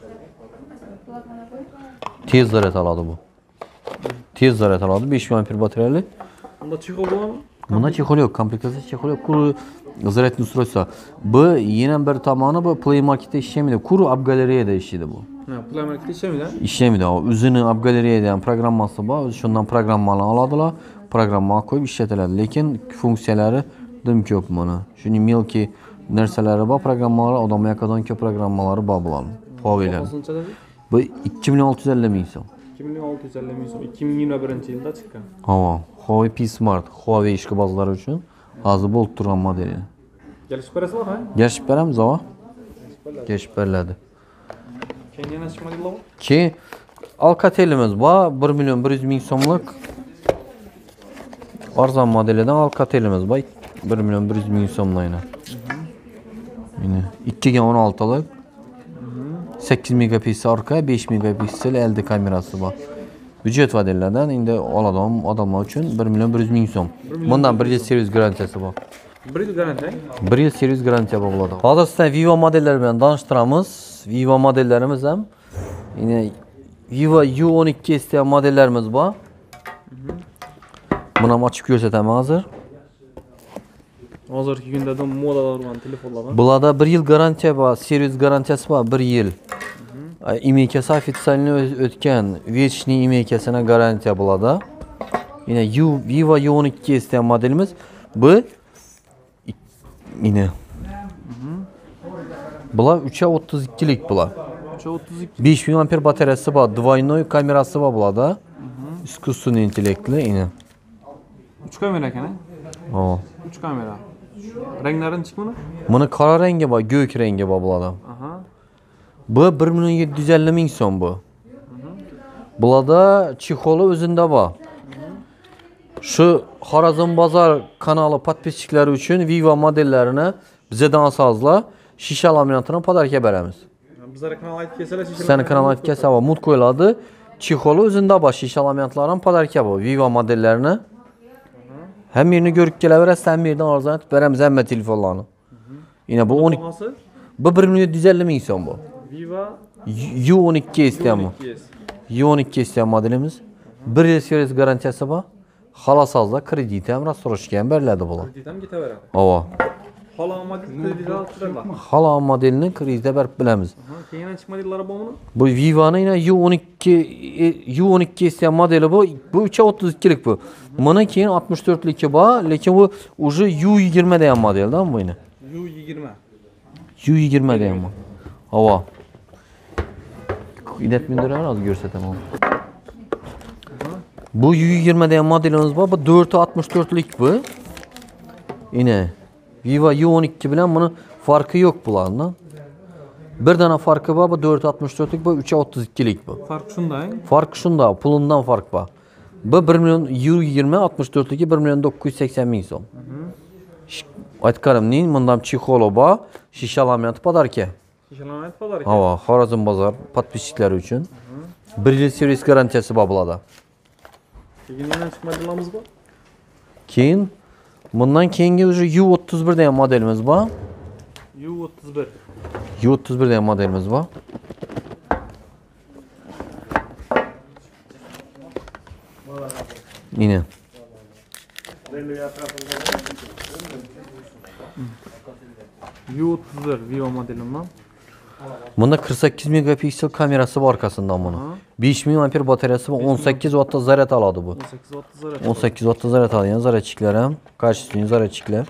Tez zaryat aladi bu. Tez zaryat aladi. 5 ampere bataryali. Bunda chexol bormi? Bunda chexol yo'q, komplektatsiya chexol yo'q. Kuru zaryatni ustroysa. Bu yana bir tomoni bu Play Marketda ishlamaydi. Kuru App Galereyada ishlaydi bu. Ha, Play Marketda ishlamaydi. İşlemaydi. O'zini App Galereyada ham programmasi bor. Shundan programmani oladilar. Programmaga qo'yib ishlatiladi. Lekin funksiyalari dim ko'p mana. Shuning milki narsalari bor, programmalar, odamga yoqadigan ko'p programmalari bor bularning. Huawei'lar. Qanchada? Bu 2650 ming so'm. 2650 ming so'm 2021-yilda chiqqan. Ha, Huawei P Smart, Huawei ishqibozlari uchun hozir bo'lib turgan modeli. Kelishib berasizmi, ha? Kelishib beramiz, ava. Kelishib beriladi. Keyin yana chiq modellar bor. Keyin Alcatel'imiz bor, 1 million 100 ming so'mlik. Arzon modelidan Alcatel'imiz bor, 1 million 100 ming so'mdan. Yine 2 ga 16'lik. 8 megapiksel arka, 5 megapiksel elde kamerası var. Bücret vadellerden indi oladigan odamlar uchun 1 million 100 ming so'm. Bundan 1 yil servis garantiyasi bor. 1 yil garantiya? 1 yil servis garantiya bo'ladi. Hozir sizlarga Vivo modellari bilan tanishtiramiz. Vivo modellerimiz ham yine Vivo U12 S modellerimiz bor. Buni ham ochib ko'rsataman hozir. Hozirgi kunda modalar bilan telefonlar bor. Bularda 1 yil garantiya bor, servis garantiyasi bor 1 yil. İmeykasi ofitsialni o'tgan вечный imeykasına garantiya bo'ladi. Yine Vivo U12 S modelimiz bu yine. Bular 3.32'lik bular. 3.32. 5000 amper bataryası var, двойной kamerası var bularda. İskussunun intellektli yine. 3 kamera ekan, ha? 3 kamera. Ranglarini chiqmini? Buni qora rengi bor, ko'k rengi bor bularda. Aha. Bu 1 million 750 ming so'm bu. Bularda chexoli o'zida bor. Şu Xorazm Bozor kanali podpischiklari uchun Vivo modellarini bizdan olsangizlar, shisha laminatini podarka beramiz. Bizlar kanal aytib kelsalar, Sizlarni kanal aytib kelsa va mut qo'yiladi. Chexoli o'zida bor, shisha laminatlar ham podarka bor. Vivo modellarini hem yerini ko'rib kelaverasiz, hem yerdan arzonatib beramiz hamma telefonlarni. Yine bu 12 bu 1 million 750 ming so'm bu. Vivo U12 isteyamo. U12 isteyen modelimiz. 1 yil servis garantiyasi bor. Xohlasangiz kredit ham rastoshga ham beriladi bular. Kredit ham ketaveradi. Ava. Xohlagan model kredit olib turadilar. Xohlagan modelni kreditga berib bilamiz. Keyin yana chiq modellari bormi? Bu Vivo'ning yana U12 isteyen modeli bu. Bu 3.32'lik bu. Buni keyin 64'ligi bor, lekin bu уже U20 degan modeldan bu yine. U20. U20 degan bu. Ava. İletmindirler az görsətem onu. Bu U20 degan modelimiz var. Bu 4.64'lik bu. Yine Vivo U12 bilen bunun farkı yok bulardan. Bir tane farkı var. Bu 4.64'lik, bu 3.32'lik bu. Fark şunday. Fark şunda, pulundan fark var. Bu 1 milyon U20 64'liki 1 milyon 980 ming so'm. Aytganim, bundan chexoli bor, shisha laminat podarka. Shisha podarka. Ha, Xorazm Bozor podpischiklari uchun 1 yil servis garantiyasi bor bularda. Keyin yana chiq modellarimiz bor. Keyin bundan keyingi уже U31 degan modelimiz bor. U31. U31 degan modelimiz bor. Yine. U31 Vivo modelimdan. Bunda 48 megapiksel kamerası var arkasından bunun. 5000 amper bataryası var, 18 Watt'ta zaryat alады bu. 18 Watt'ta zaryat. 18 Watt'ta zaryat alıyor, zaryatçikler hem. Karşısında zaryatçikler.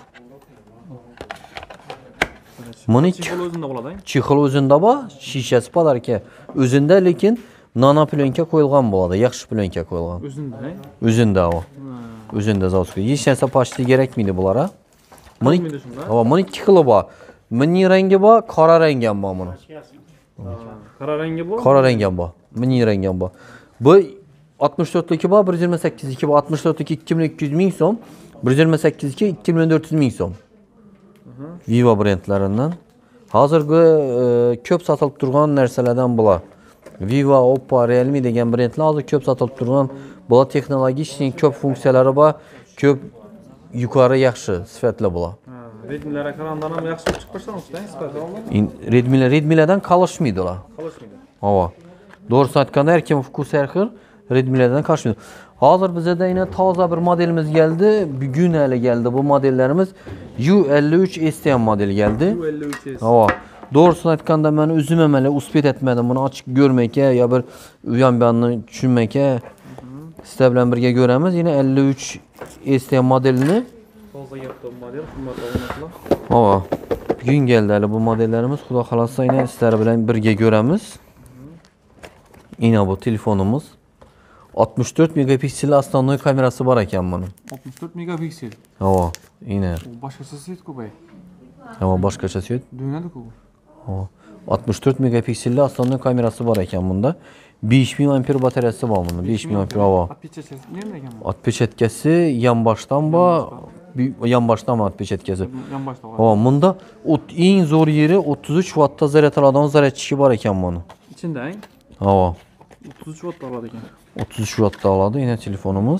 Bunun Chexol o'zida bo'ladi. chexol o'zida bor, shishasi podarka. O'zida lekin nano plyonka qo'yilgan bo'ladi, yaxshi plyonka qo'yilgan. O'zida, O'zida o. O'zida zavodga. Hech narsa pashti kerakmaydi bulara. Buni ikki xili bor. Mini rengi bor, qora rengi ham bor buni. Qora rengi bor. Qora rengi ham bor. Mini rengi ham bor. Bu 64'liki bor, 128'liki bor. 64'liki 2200 ming so'm, 128'liki 2400 ming so'm. Vivo brendlaridan. Hozirgi ko'p sotilib turgan narsalardan bular. Vivo, Oppo, Realme degan brendlar hozir ko'p sotilib turgan. Bular texnologik ko'p funksiyalari bor, ko'p yuqori yaxshi sifatli bular. Redmi'larga qarandan ham yaxshi chiqib chiqmasdan sifati Redmi'lardan qolishmaydi ular. qolishmaydi. Hava. Doğrusu aytganda har kim huquq har xil Redmi'lardan qarshmaydi. Hozir bizda yana toza bir modelimiz geldi. Bugun hali geldi bu modellerimiz U53 STM modeli geldi. U53 Hava. Doğrusunu aytganda men o'zim ham hali uspet etmedim buni ochiq ko'rmakka ya bir uyan buyanni tushunmakka. Sizlar bilan birga ko'ramiz. Yine 53 STM modelini. Toza yaptığım model, qimmat obunachilar. Hava. Bugun geldi hali bu modellerimiz. Xudo xolasa yine sizlar bilan birga ko'ramiz. Yine bu telefonumuz. 64 megapiksel основной kamerası var ekan bunun. 64 megapiksel. Hava. Yine. O başqacha svet ko'pay. Hava başqacha svet. Dönadi-ku. Hava. 64 megapikselli основной kamerası var ekan bunda. 5000 amper bataryası var bunun. 5000 amper hava. Atpeçetesi nerede ekan bu? Atpeçetkesi yan baştan var. Yan baştan var atpeçetkesi. Yan başta var. Hava bunda en zor yeri 33 wattda zaryad aladigan zaryadchiki var ekan bunun. İçinde en Hava. 33 watt aladi ekan. 33 wattda aladi yine telefonumuz.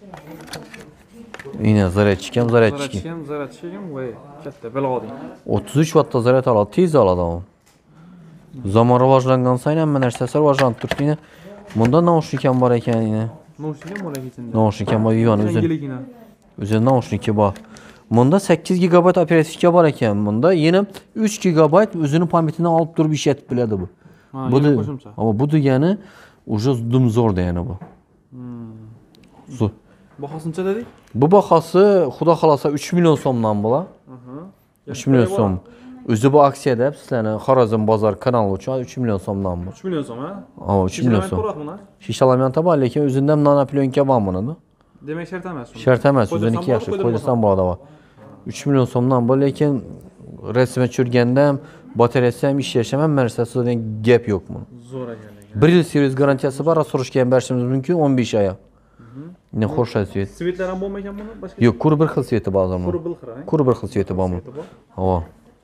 Yine zaryadchiki ham zaryadchiki. Zaryadchiki ham voy katta belg'oding. 33 wattda zaryad aladi, tez aladi u. Zamon rivojlangan sayin hamma narsasi rivojlanib turibdi. Yine bunda naushnik ham bor ekan yine. Naushnik ham bor ekan içinde. Naushnik ham bor, Vivo'ning o'zi. Yangiligina. O'zi naushniki bor. Bunda 8 GB operativka bor ekan. Bunda yine 3 GB o'zining pametini olib turib ishlatib biladi bu. Bu da ama bu degani уже zo'r degani bu. Zo'r. Bahosini dedik? Bu bahası xudo xolasa 3 million so'mdan bo'la. 3 million so'm. O'zi bu aksiyada sizlarni Xorazm bozor kanali uchun 3 million so'mdan bu. 3 million so'm ha? Ha, 3 million so'm. Shishalamyanta bor, lekin o'zidan nanoplyonkka bor buni. Demak shart emas. Shart emas, o'ziniki yaxshi, qo'ydirsan bo'ladi bor. 3 million so'mdan bu, lekin rasmga tushirganda ham bataryasi ham ishlashi ham narsasidan gap yo'q buni. Zo'r ekan. 1 yil servis garantiyasi bor, расрочка ham berishimiz mumkin 15 oy. Yine xo'sh svet. Svetlar ham bo'lmagan buni boshqa? Yo'q, kur bir xil sveti bor hozir. Kur bir xil sveti bormi? Havo.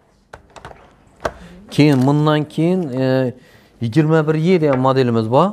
Keyin bundan keyin 21Y degan modelimiz bor.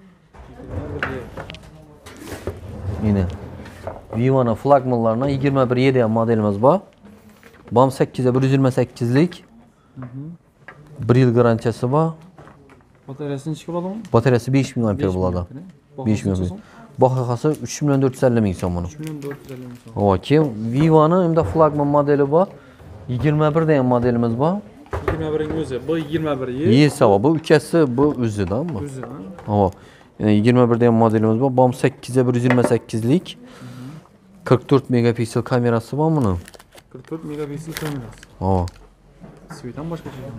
Yine Vivo'ning flagmanlaridan 21Y degan modelimiz bor. BAM 8 128 lik. 1 yil garantiyasi bor. Bataryasi necha bo'ladimi? Bataryasi 5000 amper bo'ladi. 5000 amper. Bahası 3 milyon 450 ming so'm buni. 3 million 450 ming so'm. Havo, keyin Vivo'ning endi flagman modeli bor. 21 degan modelimiz bor. 21'in o'zi, bu 21'yi. Yesava bu ukasi bu o'zidan bu. O'zidan. Havo. Yani 21 degan modelimiz bor. BAM 8 128 lik. 44 megapiksel kamerasi bor buni. 44 megapiksel kamerasi. Havo. Svetan boshqacha ekan.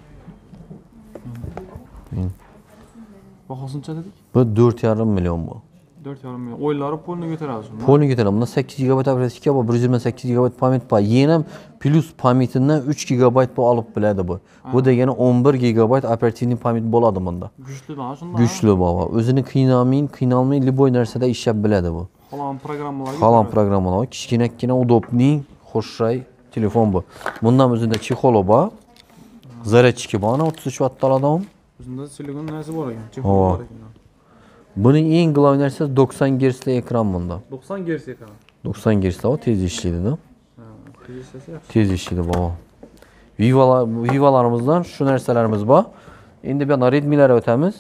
Bahosini dedik? Bu 4,5 million bu. 4,5 million. O'yinlari polni ko'taradi shunda. Polni ko'taradi. Bunda 8 GB operativka bor, 128 GB pamet bor. Yana plus pametidan 3 GB bu olib biladi bu. Bu degani 11 GB operativni pamet bo'ladi bunda. Kuchli da shunda. Kuchli baba. O'zini qiynalmay liboy narsada ishlab biladi bu. Xohlagan programmalarga. Xohlagan programmalar, kichkina udobniy, xo'shay telefon bu. Bundan o'zida chexol bor. Zaryadchiki bor, 33 watt oladi. O'zida silikon narsa bor ekan, chexol bor ekan. Buning eng glavoy narsasi 90 Hz ekran bunda. 90 Hz ekran. 90 Hz o tez ishlaydi-da. Ha, tez ishlasa yaxshi. Tez ishlaydi baba. Vivo'larimizdan shu narsalarimiz bor. Endi bu Redmi'larga o'tamiz.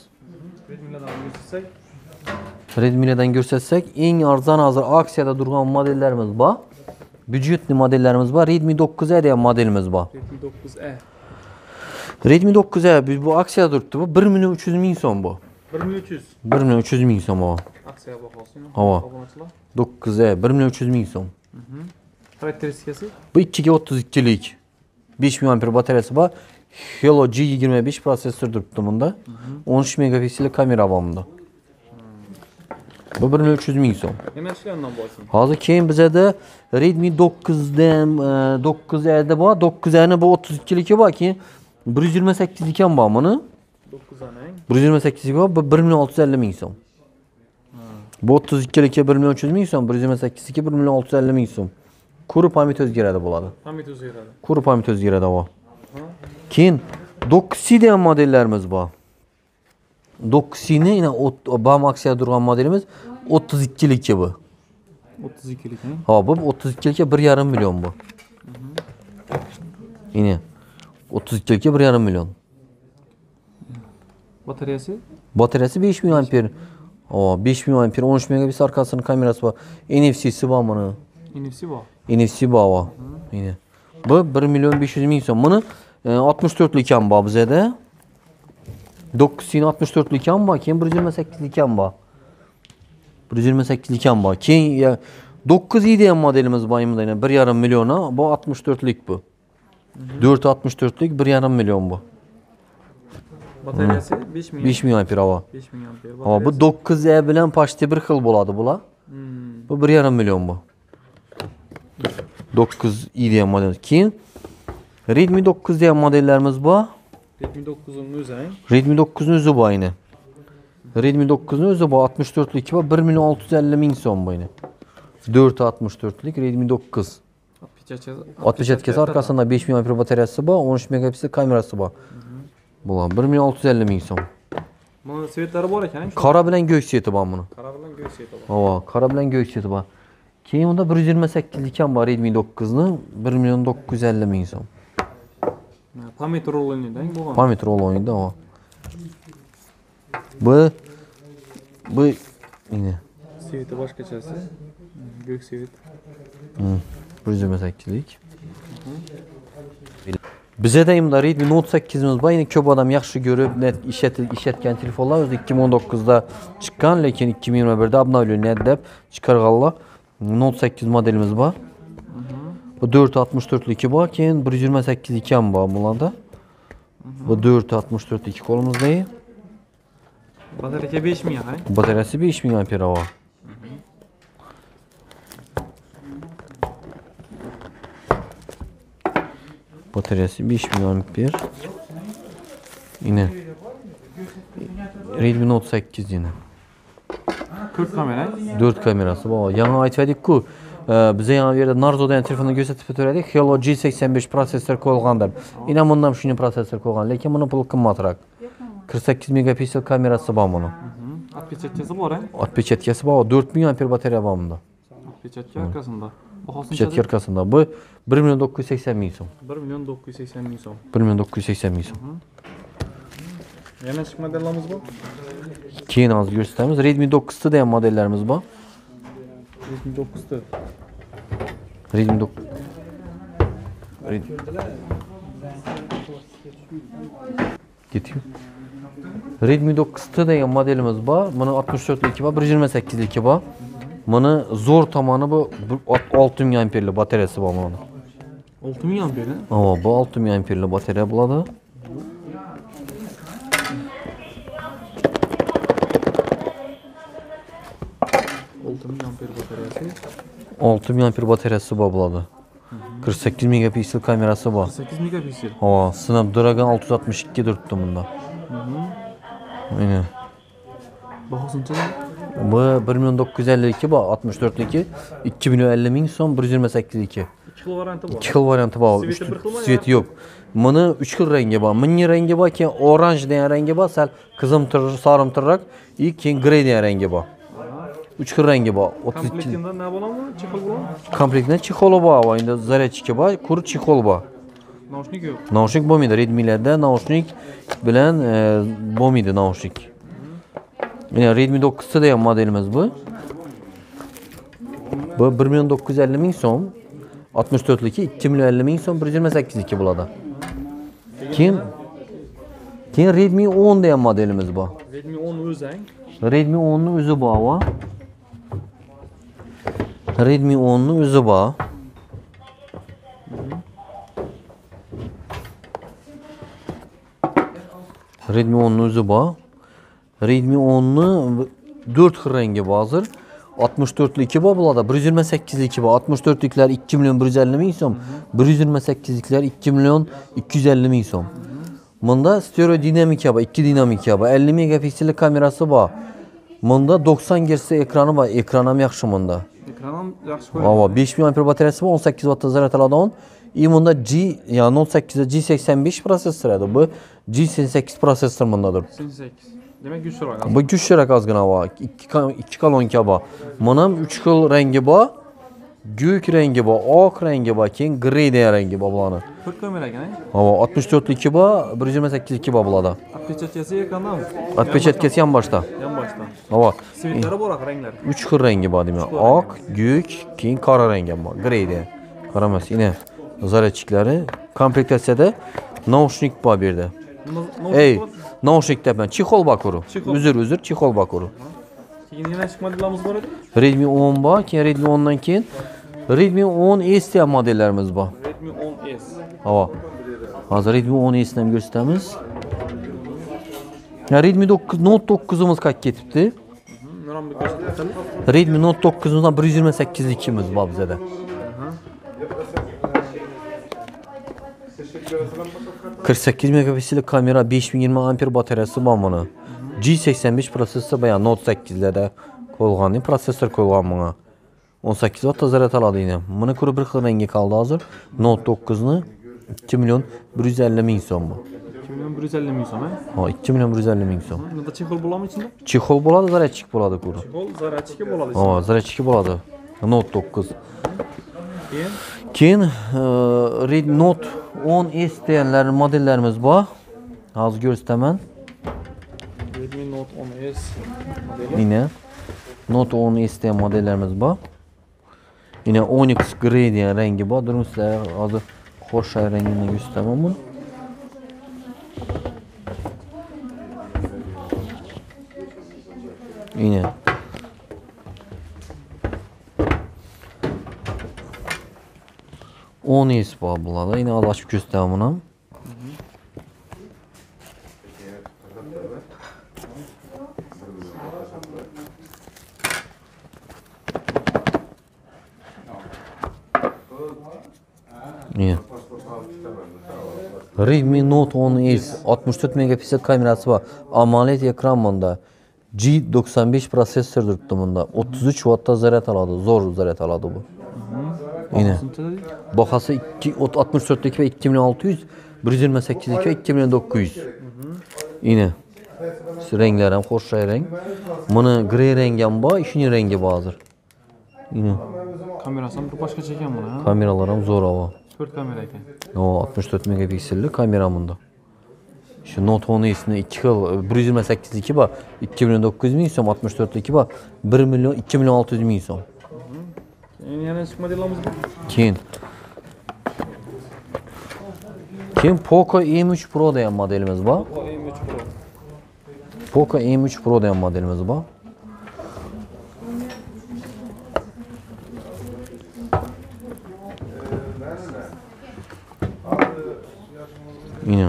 Redmi'lardan ko'rsatsak, eng arzon hozir aksiyada turgan modellarimiz bor. Byudjetli modellarimiz bor. Redmi 9A degan modelimiz bor. Redmi 9A. Redmi 9A bu aksiyada turibdi bu. 1 million 300 ming so'm bu. 1 million 300. 1 million 300 ming so'm o. Aksiya bahosi. Havo. Obunachilar. 9A 1 million 300 ming so'm. Xarakteristikasi? Bu 232 lik. 5000 amper bataryası bor. Hello G25 prosessor turibdi bunda. 13 megapiksel kamera bor bunda. Bu 1 million 300 ming so'm. Yana ishlardan bo'lsin. Hozir keyin bizada Redmi 9dan 9A'da bor. 9A'ni bu 32 ligi bor, keyin 128 lik ham bor buni. 9'dan 128 bor, bu 1 million 650 ming so'm. Bu 32 ligi 1 million 300 ming so'm, 128 ligi 1 million 650 ming so'm. Kuru pamet o'zgaradi bo'ladi. Pamet o'zgaradi. Kuru pamet o'zgaradi bu. Keyin 9C degan modellarimiz bor. 9C'ni yine bam aksiyada turgan modelimiz 32'lik bu. 32'lik. Ha bu 32'lik 1,5 milyon bu. Yine 32'lik 1,5 milyon. Bataryası? Bataryası 5000 amper. O 5000 amper 13 megapiksel'lik arkasının kamerası var. NFC'si var bunun. NFC var. NFC var. Yine. Bu 1 milyon 500 ming so'm. Buni 64'lik ham bor bizda. 9'ni 64'lik ham bor, keyin 128'lik ham bor. 128'lik ham bor. Keyin 9i degan modelimiz bor endi, 1,5 milyona. Bu 64'lik bu. 464'lik 1,5 milyon bu. Bataryası 5 milyon. 5 milyon amper hava. 5 milyon amper. Ama bu 9e bilan почти bir xil bo'ladi bular. Bu 1,5 milyon bu. 9i degan model. Keyin Redmi 9 degan modellarimiz bor. Redmi 9'un o'zi. Redmi 9'un o'zi bor yine. Redmi 9'un o'zi bor, 64'lik bor, 1 milyon 650 ming so'm bu yine. 464'lik Redmi 9. 67 arkasında 5 milyon amper bataryası bor, 13 megapiksel kamerası bor. Bular 1 milyon 650 ming so'm. Bunun svetlari bor ekan. Qora bilan go'y sveti bor buni. Qora bilan go'y sveti bor. Hava, qora bilan go'y sveti bor. Keyin unda 128'lik ham bor Redmi 9'ni, 1 milyon 950 ming so'm. Pamet rolonidan bu. Pamet rolonida o. Bu yine Sveti boshqachasi. Go'y svet. 128'lik. Bizda da endi Redmi Note 8'imiz bor. Yine ko'p odam yaxshi ko'rib, net ishlatgan telefonlar o'zi 2019'da chiqqan, lekin 2021'da обновление deb chiqarganlar. Note 8 modelimiz bor. Bu 464'liki bor, keyin 128'liki ham bor bularda. Bu 464'liki qo'limizda. Batarya 5 ming ha. Bataryası 5000 amper hava. Bataryası 5000 amper. Yine Redmi Note 8 yine. 4 kamera. 4 kamerası var. Yana aytaydik-ku, bize yana yerda Narzo degan telefonni ko'rsatib o'tdik. Hello G85 prosessor qo'yilgan deb. Yine bundan shuni prosessor qo'ygan, lekin buni puli qimmatroq. 48 megapiksel kamerası var bunun. Отпечаткасы bor ha. Отпечаткасы var. 4000 amper batarya var bunda. Отпечатки arkasında. Отпечатки arkasında. Bu 1 milyon 980 ming so'm. 1 milyon 980 ming so'm. 1 milyon 980 ming so'm. Yana chiq modellarimiz bor. Keyin hozir ko'rsatamiz. Redmi 9 degan modellarimiz bor. Redmi 9'da. Redmi 9. Getiyor. Redmi 9 degan modelimiz bor. Buni 64'liki bor, 128'liki bor. Buni zo'r tomoni bu 6000 amperli bataryasi bor buni. 6000 amper. Ha, bu 6000 amperli batarya bo'ladi. 6000 amper bataryası. 6000 amper bataryası bor bo'ladi. 48 megapiksel kamerası bor. 8 megapiksel. Ha, Snapdragon 662 turibdi bunda. Aynen. Bahosuncha Bu 1 milyon 952 bor, 64'liki 2 milyon 50 ming so'm, 128'liki. 2 xil varianti bor. 2 xil varianti bor. Sveti bir xilmi? Sveti yo'q. Buni 3 xil rengi bor. Mini rengi bor, keyin oranj degan rengi bor, sal qizimtir, sorimtirroq, keyin grey degan rengi bor. 3 xil rengi bor. 32. Komplektida nima bo'ladimi? Chexol bo'ladimi? Komplektda chexoli bor, va endi zaryadchiki bor, kur chexol bor. Naushnik yo'q. Naushnik bo'lmaydi. Redmi'larda naushnik bilan bo'lmaydi naushnik. Yine Redmi 9 degan modelimiz bu. Bu 1 milyon 950 ming so'm. 64'liki 2 milyon 50 ming so'm, 128'liki bo'ladi. Keyin Redmi 10 degan modelimiz bor. Redmi 10 o'zi. Redmi 10'ning o'zi bor va Redmi 10'ning o'zi bor. Redmi 10'ning o'zi bor. Redmi 10'ni 4 xil rengi bor hozir. 64'liki bor bularda, 128'liki bor. 64'liklar 2 milyon 150 ming so'm, 128'liklar 2 milyon 250 ming so'm. Bunda stereo dinamika bor, 2 dinamika bor, 50 megapiksellik kamerasi bor. Bunda 90 Hz ekrani bor, ekran ham yaxshi bunda. Ekran ham yaxshi qo'yilgan. Havo 5000 amper bataryasi bor, 18 wattda zaryad oladigan. Bunda G yani Note 8'de G85 prosesörüdür. Bu G88 prosesör bundadır. 88. Demek güçlüroq aslında. Bu güçlüroq ozgina var. 2 kolonka var. Bunun 3 xil rengi var. Gök rengi var, oq rengi var, keyin grey degan rengi var bularning. 4 kamera ekan. Hava 64'lük var, 128'lik var bularda. Отпечаткасы ekandami? Отпечаткасы ham boshda. Yan boshda. Hava Svetlari bor, ranglari. 3 xil rengi var demak. Oq, gök, keyin qora rengi ham bor. Grey degan. Qaramas, yine zaryadchiklari komplektatsiyada naushnik bor bu yerda. Ey, naushnik deyapman. Chexol bor ko'ru. Uzr, chexol bor ko'ru. Keyin yana chiq modellarimiz bor edi. Redmi 10 bor, keyin Redmi 10 dan keyin Redmi 10S degan modellarimiz bor. Redmi 10S. Hava. Hozir Redmi 10S'ni ham ko'rsatamiz. Ya Redmi 9 Note 9'umuz qaytib ketibdi. Nima bir ko'rsatasiz? Redmi Note 9'dan 128'likimiz bor bizda. ...48 megapiksellik kamera, 5020 amper bataryasi bor buni. G85 prosessor bayan Note 8'larda qo'yilgan, prosessor qo'yilgan bunga. 18 watt zaryad oladi yine. Buni ko'rib bir xil rengi qoldi hozir. Note 9'ni 2 milyon 150 ming so'm bu. 2 milyon 150 ming so'm, Ha, 2 milyon 150 ming so'm. Bunda chexol bo'ladimi ichida? Chexol bo'ladi, zaryadchik bo'ladi ko'ru. Chexol zaryadchiki bo'ladi. Ha, zaryadchiki bo'ladi. Note 9. Keyin Keyin Redmi Note 10S deganlar modellarimiz bor. Hozir ko'rsataman. Redmi Note 10S modeli. Yine Note 10S degan modellarimiz bor. Yine Onyx Grey degan rengi bor. Durun sizlar hozir xo'rshay rangini ko'rsataman buni. Yine Onyx bor bularda. Yine alashib ko'rsataman buni. Redmi Note 10S 64 megapiksel kamerası var. AMOLED ekran bunda. G95 prosesör durdu bunda. 33 Watt'ta zaryad aladi. Zor zaryad aladi bu. Yine. Bahası 64'teki ve 2600, 128'deki ve 2900. Yine. Renkler hem hoş renk. Bunu gri rengi hem var, işinin rengi bazıdır. Yine. Kamerası bir başka çeken bunu ha. Kameralarım zor hava. Sport kamera ekan. O 64 megapikselli kamera bunda. Şu Note 10s'ni 2 xil 128'deki var 2900 ming so'm, 64'deki var 1 milyon 2 milyon 600 ming so'm. Yana chiq modellarimiz bor. Keyin Poco M3 Pro degan modelimiz bor. Poco M3 Pro. Poco M3 Pro degan modelimiz bor. Yine.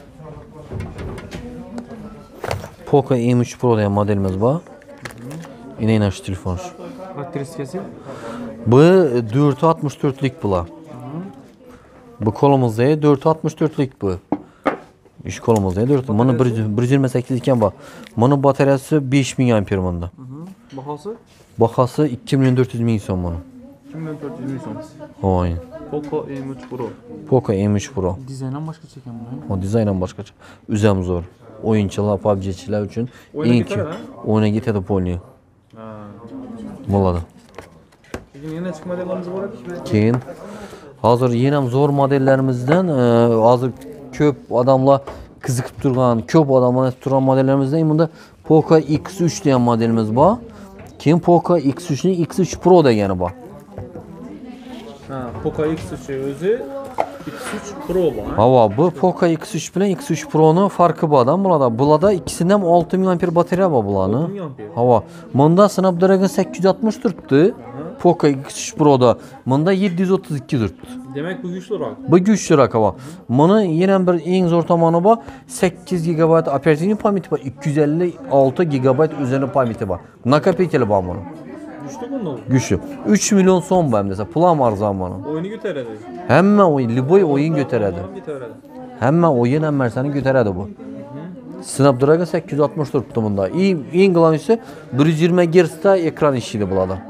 Poco M3 Pro degan modelimiz bor. Yine şu telefon. Xarakteristikasi? Bu 464'lik bular. Bu kolumuzda 464'lik bu. İş kolumuzda 4. Bunun 128 iken bak. Bunun bataryası 5000 amper bunda. Bahası? Bahası 2 milyon 400 ming so'm bunun. 2 milyon 400 ming so'm. Aynen. Poco M3 Pro. Poco M3 Pro. Dizayndan boshqa ekan bu. O dizaynan boshqacha. Uzam zo'r. O'yinchilar, PUBG'chilar uchun O'yinga ketadi, ha? O'yinga ketadi polni. Ha. Bo'ladi. Keyin yana chiq modellarimiz bor edi. Keyin hozir yana ham zo'r modellarimizdan hozir ko'p odamlar qiziqib turgan, ko'p odamlar turgan modellarimizdan bunda Poco X3 degan modelimiz bor. Keyin Poco X3'ning X3 Pro degani bor. Ha, Poco X3 o'zi X3 Pro bor. Hava bu Poco X3 bilan X3 Pro'nun farkı bu adam. Bulada ikisinden 6000 amper batarya var bulanı. 6000 amper. Hava. Bunda Snapdragon 860 turttu. Poco X3 Pro'da. Bunda 732 turttu. Demek bu güçlüroq. Bu güçlüroq hava. Buni yine bir eng zo'r tomoni bor. 8 GB operativ pamyati bor, 256 GB üzerine pamyati bor. Nakopiteli bor buni. Güçlü bunda. Güçlü. 3 milyon so'm bor desa, pul arzon buni. Oyunu götüredi. Hamma o'yin, liboy o'yin ko'taradi. Hamma o'yin ham narsani ko'taradi bu. Snapdragon 860 turibdi bunda. Eng g'alonisi 120 Hz da ekran ishlaydi bularda.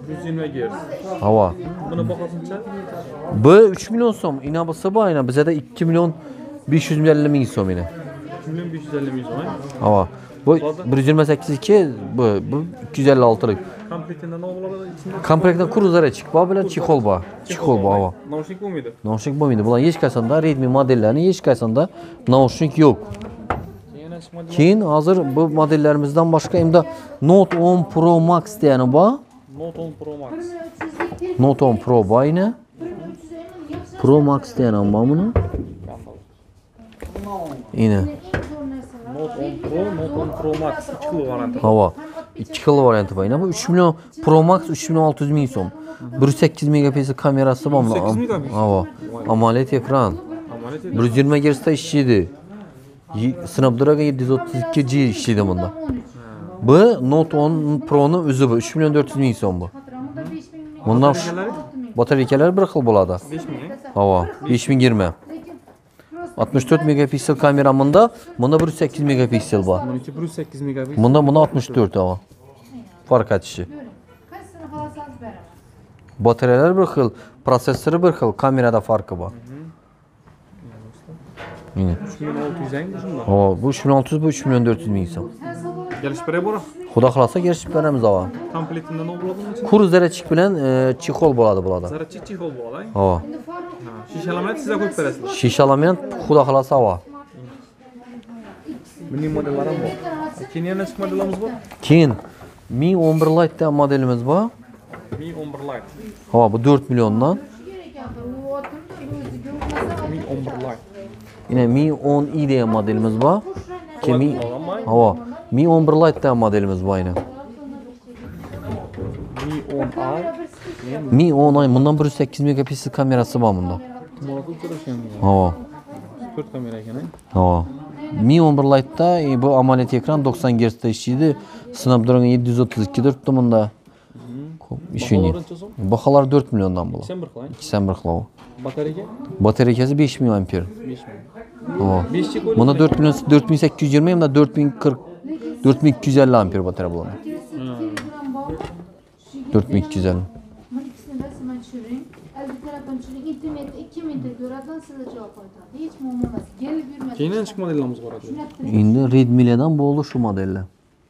120 Hz. Hava. Buna bakasınca Bu 3 milyon so'm. Inabısı bu ayna. Bizde 2 milyon 550 ming so'm yine. 2 milyon 550 ming so'm. Hava. Bu 128 2 bu 256'lık. Komplektinde ne olur içinde? Komplektdan kruzlar chiq bor bilan chexol bor. Chexol bor. Hava. Naushnik bo'lmaydi. Naushnik bo'lmaydi. Bular hech qaysanda Redmi modellarini hech qaysanda naushnik yo'q. Yana chiqmadi. Keyin hozir bu modellarimizdan boshqa endi Note 10 Pro Max degani bor. Note 10 Pro Max. Note 10 Pro bor yine. Pro Max degani bor buni. Yine. Note 10 Pro, Note 10 Pro Max 2 xil varianti. Hava. 2 xil varianti bor. Yine bu 3 milyon Pro Max 3 milyon 600 ming so'm. 1.8 megapiksel kamerasi bor buni. 1.8 megapiksel. Hava. AMOLED ekran. Amaliyat 120 Hz da ishlaydi. Snapdragon 732G ishlaydi bunda. Bu Note 10 Pro'nun o'zi bu 3 milyon 400 ming so'm bu. Bundan bataryalar bir xil bo'ladi. 5 ming. Hava 5020. 64 megapiksel kamera bunda 1.8 megapiksel bor. Buniki 1.8 megapiksel. Bunda 64 hava. Fark etishi. Qaysini xohlasangiz beraman. Batareyalar bir xil, prosessori bir xil, kamerada farqi bor. Yine. 3600 ang shunda. Hava bu 3600 bu 3 milyon 400 ming so'm. Gelish beray bora. Xudo xolasa kelishib beramiz hava. Komplektinde ne bo'ladi bunun için? Kruzlar chiq bilan chexol bo'ladi bularda. Zarrachi chexol bo'ladi. Hava. Shishalamani siz qo'yib berasizlar. Shishalamyan xudo xolasa hava. Mini modellari bor. Keyin yana chiq modellarimiz bor. Keyin Mi 11 Lite degan modelimiz bor. Mi 11 Lite. Hava bu 4 milyondan. Mi 11 Lite. Yine Mi 10i degan modelimiz bor. Keyin Olamay. hava. Mi 11 Lite degan modelimiz bor yine. Mi 10A. Mi 10i bundan 1.8 megapiksel kamerasi bor bunda. Monotul ko'rishgan. Hava. 4 kamera ekan. Hava. Mi 11 Lite'da bu AMOLED ekran 90 Hz da ishlaydi. Snapdragon 732 turibdi bunda. İşini. Bahalar 4 milyondan bular. 81 qiling. 81 xilov. Batareya Bataryası 5000 amper. 5 ming. Hava. 5 chek o'ylaydi. Bunda 4 milyon 4820 hem de 4040 4250 amper batarya bulanır. 4250. Mana ikkisini rasman tushiring. Aldi tarafdan tushiring. Internetda 2 minutda ko'radigan sizga javob qaytaradi. Hech muammo emas. Kelib yurmasa. Keyin yana chiq modellarimiz bor edi. Endi Redmi'lerden bu olur şu modeller.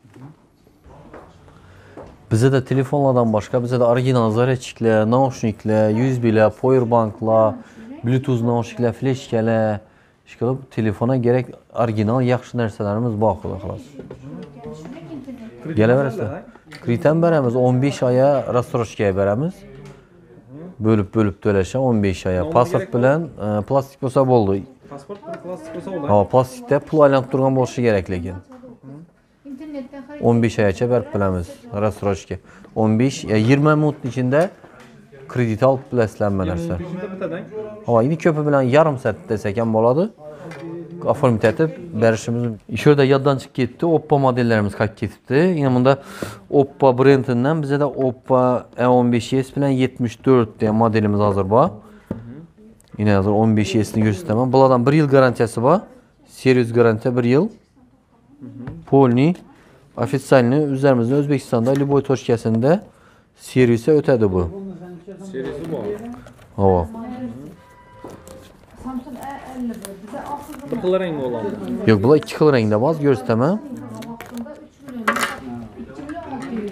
Bize de telefonlardan başka, bize de orijinal zaryadchiklar, naushniklar, USB'lar, powerbanklar, Bluetooth naushniklar, fleshkalar, ishqilib telefona gerek orijinal yaxshi narsalarimiz bor xudo xolos. Kelaverasizlar. Kreditdan beramiz 15 oya рассрочкаga beramiz. Bölüp to'lasha 15 oya. Pasport bilan plastik bo'lsa bo'ldi. Pasport plastik bo'lsa bo'ladi. Ha, plastikda pul aylanib turgan bo'lishi kerak lekin. Internetdan xarid 15 oygacha berib bilamiz рассрочка. 15 20 minut ichida kredit olib bilasizlar hamma narsa. Ha, endi ko'pi bilan yarim soat desak ham bo'ladi. Oformit etib berishimiz mumkin. Shu yerda yoddan chiqib ketdi. Oppo modellarimiz qaytib ketibdi. Yana bunda Oppo brendidan bizda Oppo A15s bilan 74 degan modelimiz hozir bor. Yine hozir 15s ni ko'rsataman. Bulardan 1 yil garantiyasi bor. Serious garantiya 1 yil. Polni ofitsialni üzerimizde O'zbekistonda любой точкасында servise o'tadi bu. Serisi bor. Havo. Samsung A50 biza oxirgi Bir xil rang bo'ladi. Yo'q, bular ikki xil rangda bor, ko'rsataman. vaqtida 3 million 2 million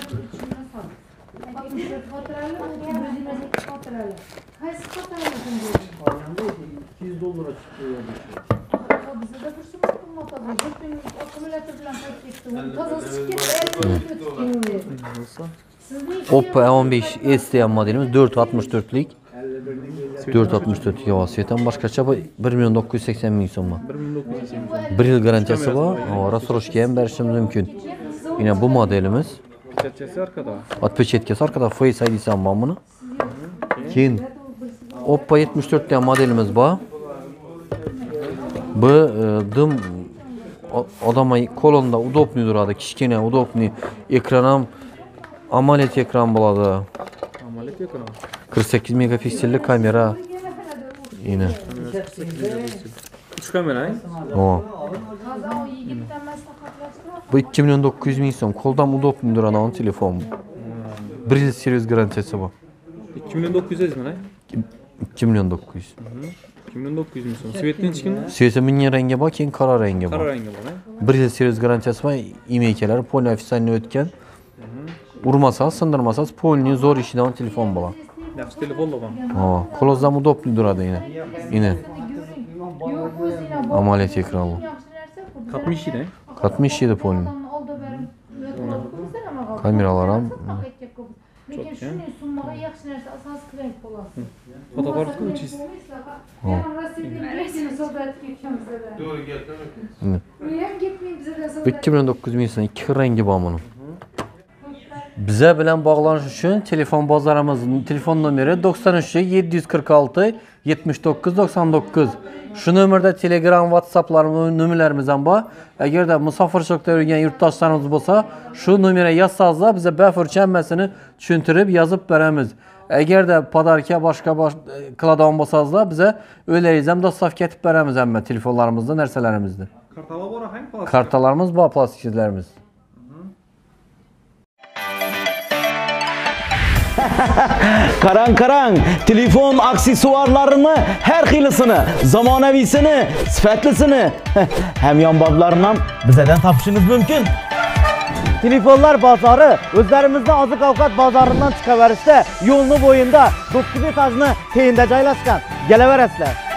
600 xotirali 128 xotirali. Qaysi xotirali bunga? $200 chiqdi. Bizda bir sum motor bor. Akkumulyator bilan qaytib ketdi. Tozasi chiqib ketdi. Oppo A15s degan modelimiz 464'lik. 464 yovasiyetan boshqacha bu 1 milyon 980 ming so'm. 1980. 1 yil garantiyasi bor. Rassroshka ham berishimiz mumkin. Yine bu modelimiz. Pechatchasi arkada. Отпечаткасы arkada Face ID'si ham bor buni. Keyin Oppo 74 degan modelimiz bor. Bu dim odamga qo'lida удобный turadi, kichkina удобный ekran ham AMOLED ekran bo'ladi. Amaliyot ekran. 48 megapiksellik kamera. Yine. 3 kamera. O. Hozir o yigitdan maslahatlashtirib Bu 2 milyon 900 ming so'm. Qo'ldan удобный turadigan telefon. 1 yil servis garantiyasi bor. 2900 mi? 2 milyon 900. 2900 mü so'm? Svetdan chiqimi? Sveti ming rengi bor, keyin qora rengi Qora bor. rangi bor, 1 yil servis garantiyasi bor. Imeykalar polni ofitsialni o'tgan. Urmasangiz, sindirmasangiz polni zo'r ishidan telefon bo'ladi. Yaxshi telefon bo'lgan. Ha, qo'lingizda udobli turadi yine. Yine Yo'q, o'zinglar bor. amaliyat ekranli. Yaxshi narsa xuddi 67 67 polni. oldi berib Kameralar ham lekin shunday summaga yaxshi narsa asos kerak bo'ladi. Fotoapparat ko'chiz. Bu ham ketmaydi bizda. 2 milyon 900 ming so'm, 2 rengi bor buning. Bize bilan bog'lanish uchun telefon bozorimizning telefon nomeri 93 746 79 99. Shu nomerda Telegram, WhatsApp'lar nomerlarimiz ham bor. Agarda musofirchilikda yurgan yurtdoshlarimiz bo'lsa, shu nomerga yozsangizlar, biz bafurcha hammasini tushuntirib yozib beramiz. Agarda podarka boshqa qiladigan bo'lsangizlar, biz o'ylaringiz ham dostavka etib beramiz hamma telefonlarimizni, narsalarimizni. Kartalar bor ham plastik. Kartalarimiz bor, plastiklarimiz. Qarang, telefon aksesuarlarini har xilisini, zamonaviysini, sifatlisini hamyonboblarini ham bizdan topishingiz mumkin. Telefonlar bozori o'zlarimizning oziq-ovqat bozoridan chiqaverishda yo'lni bo'yinda 9 etajni teyinda joylashgan. Kelaverasizlar.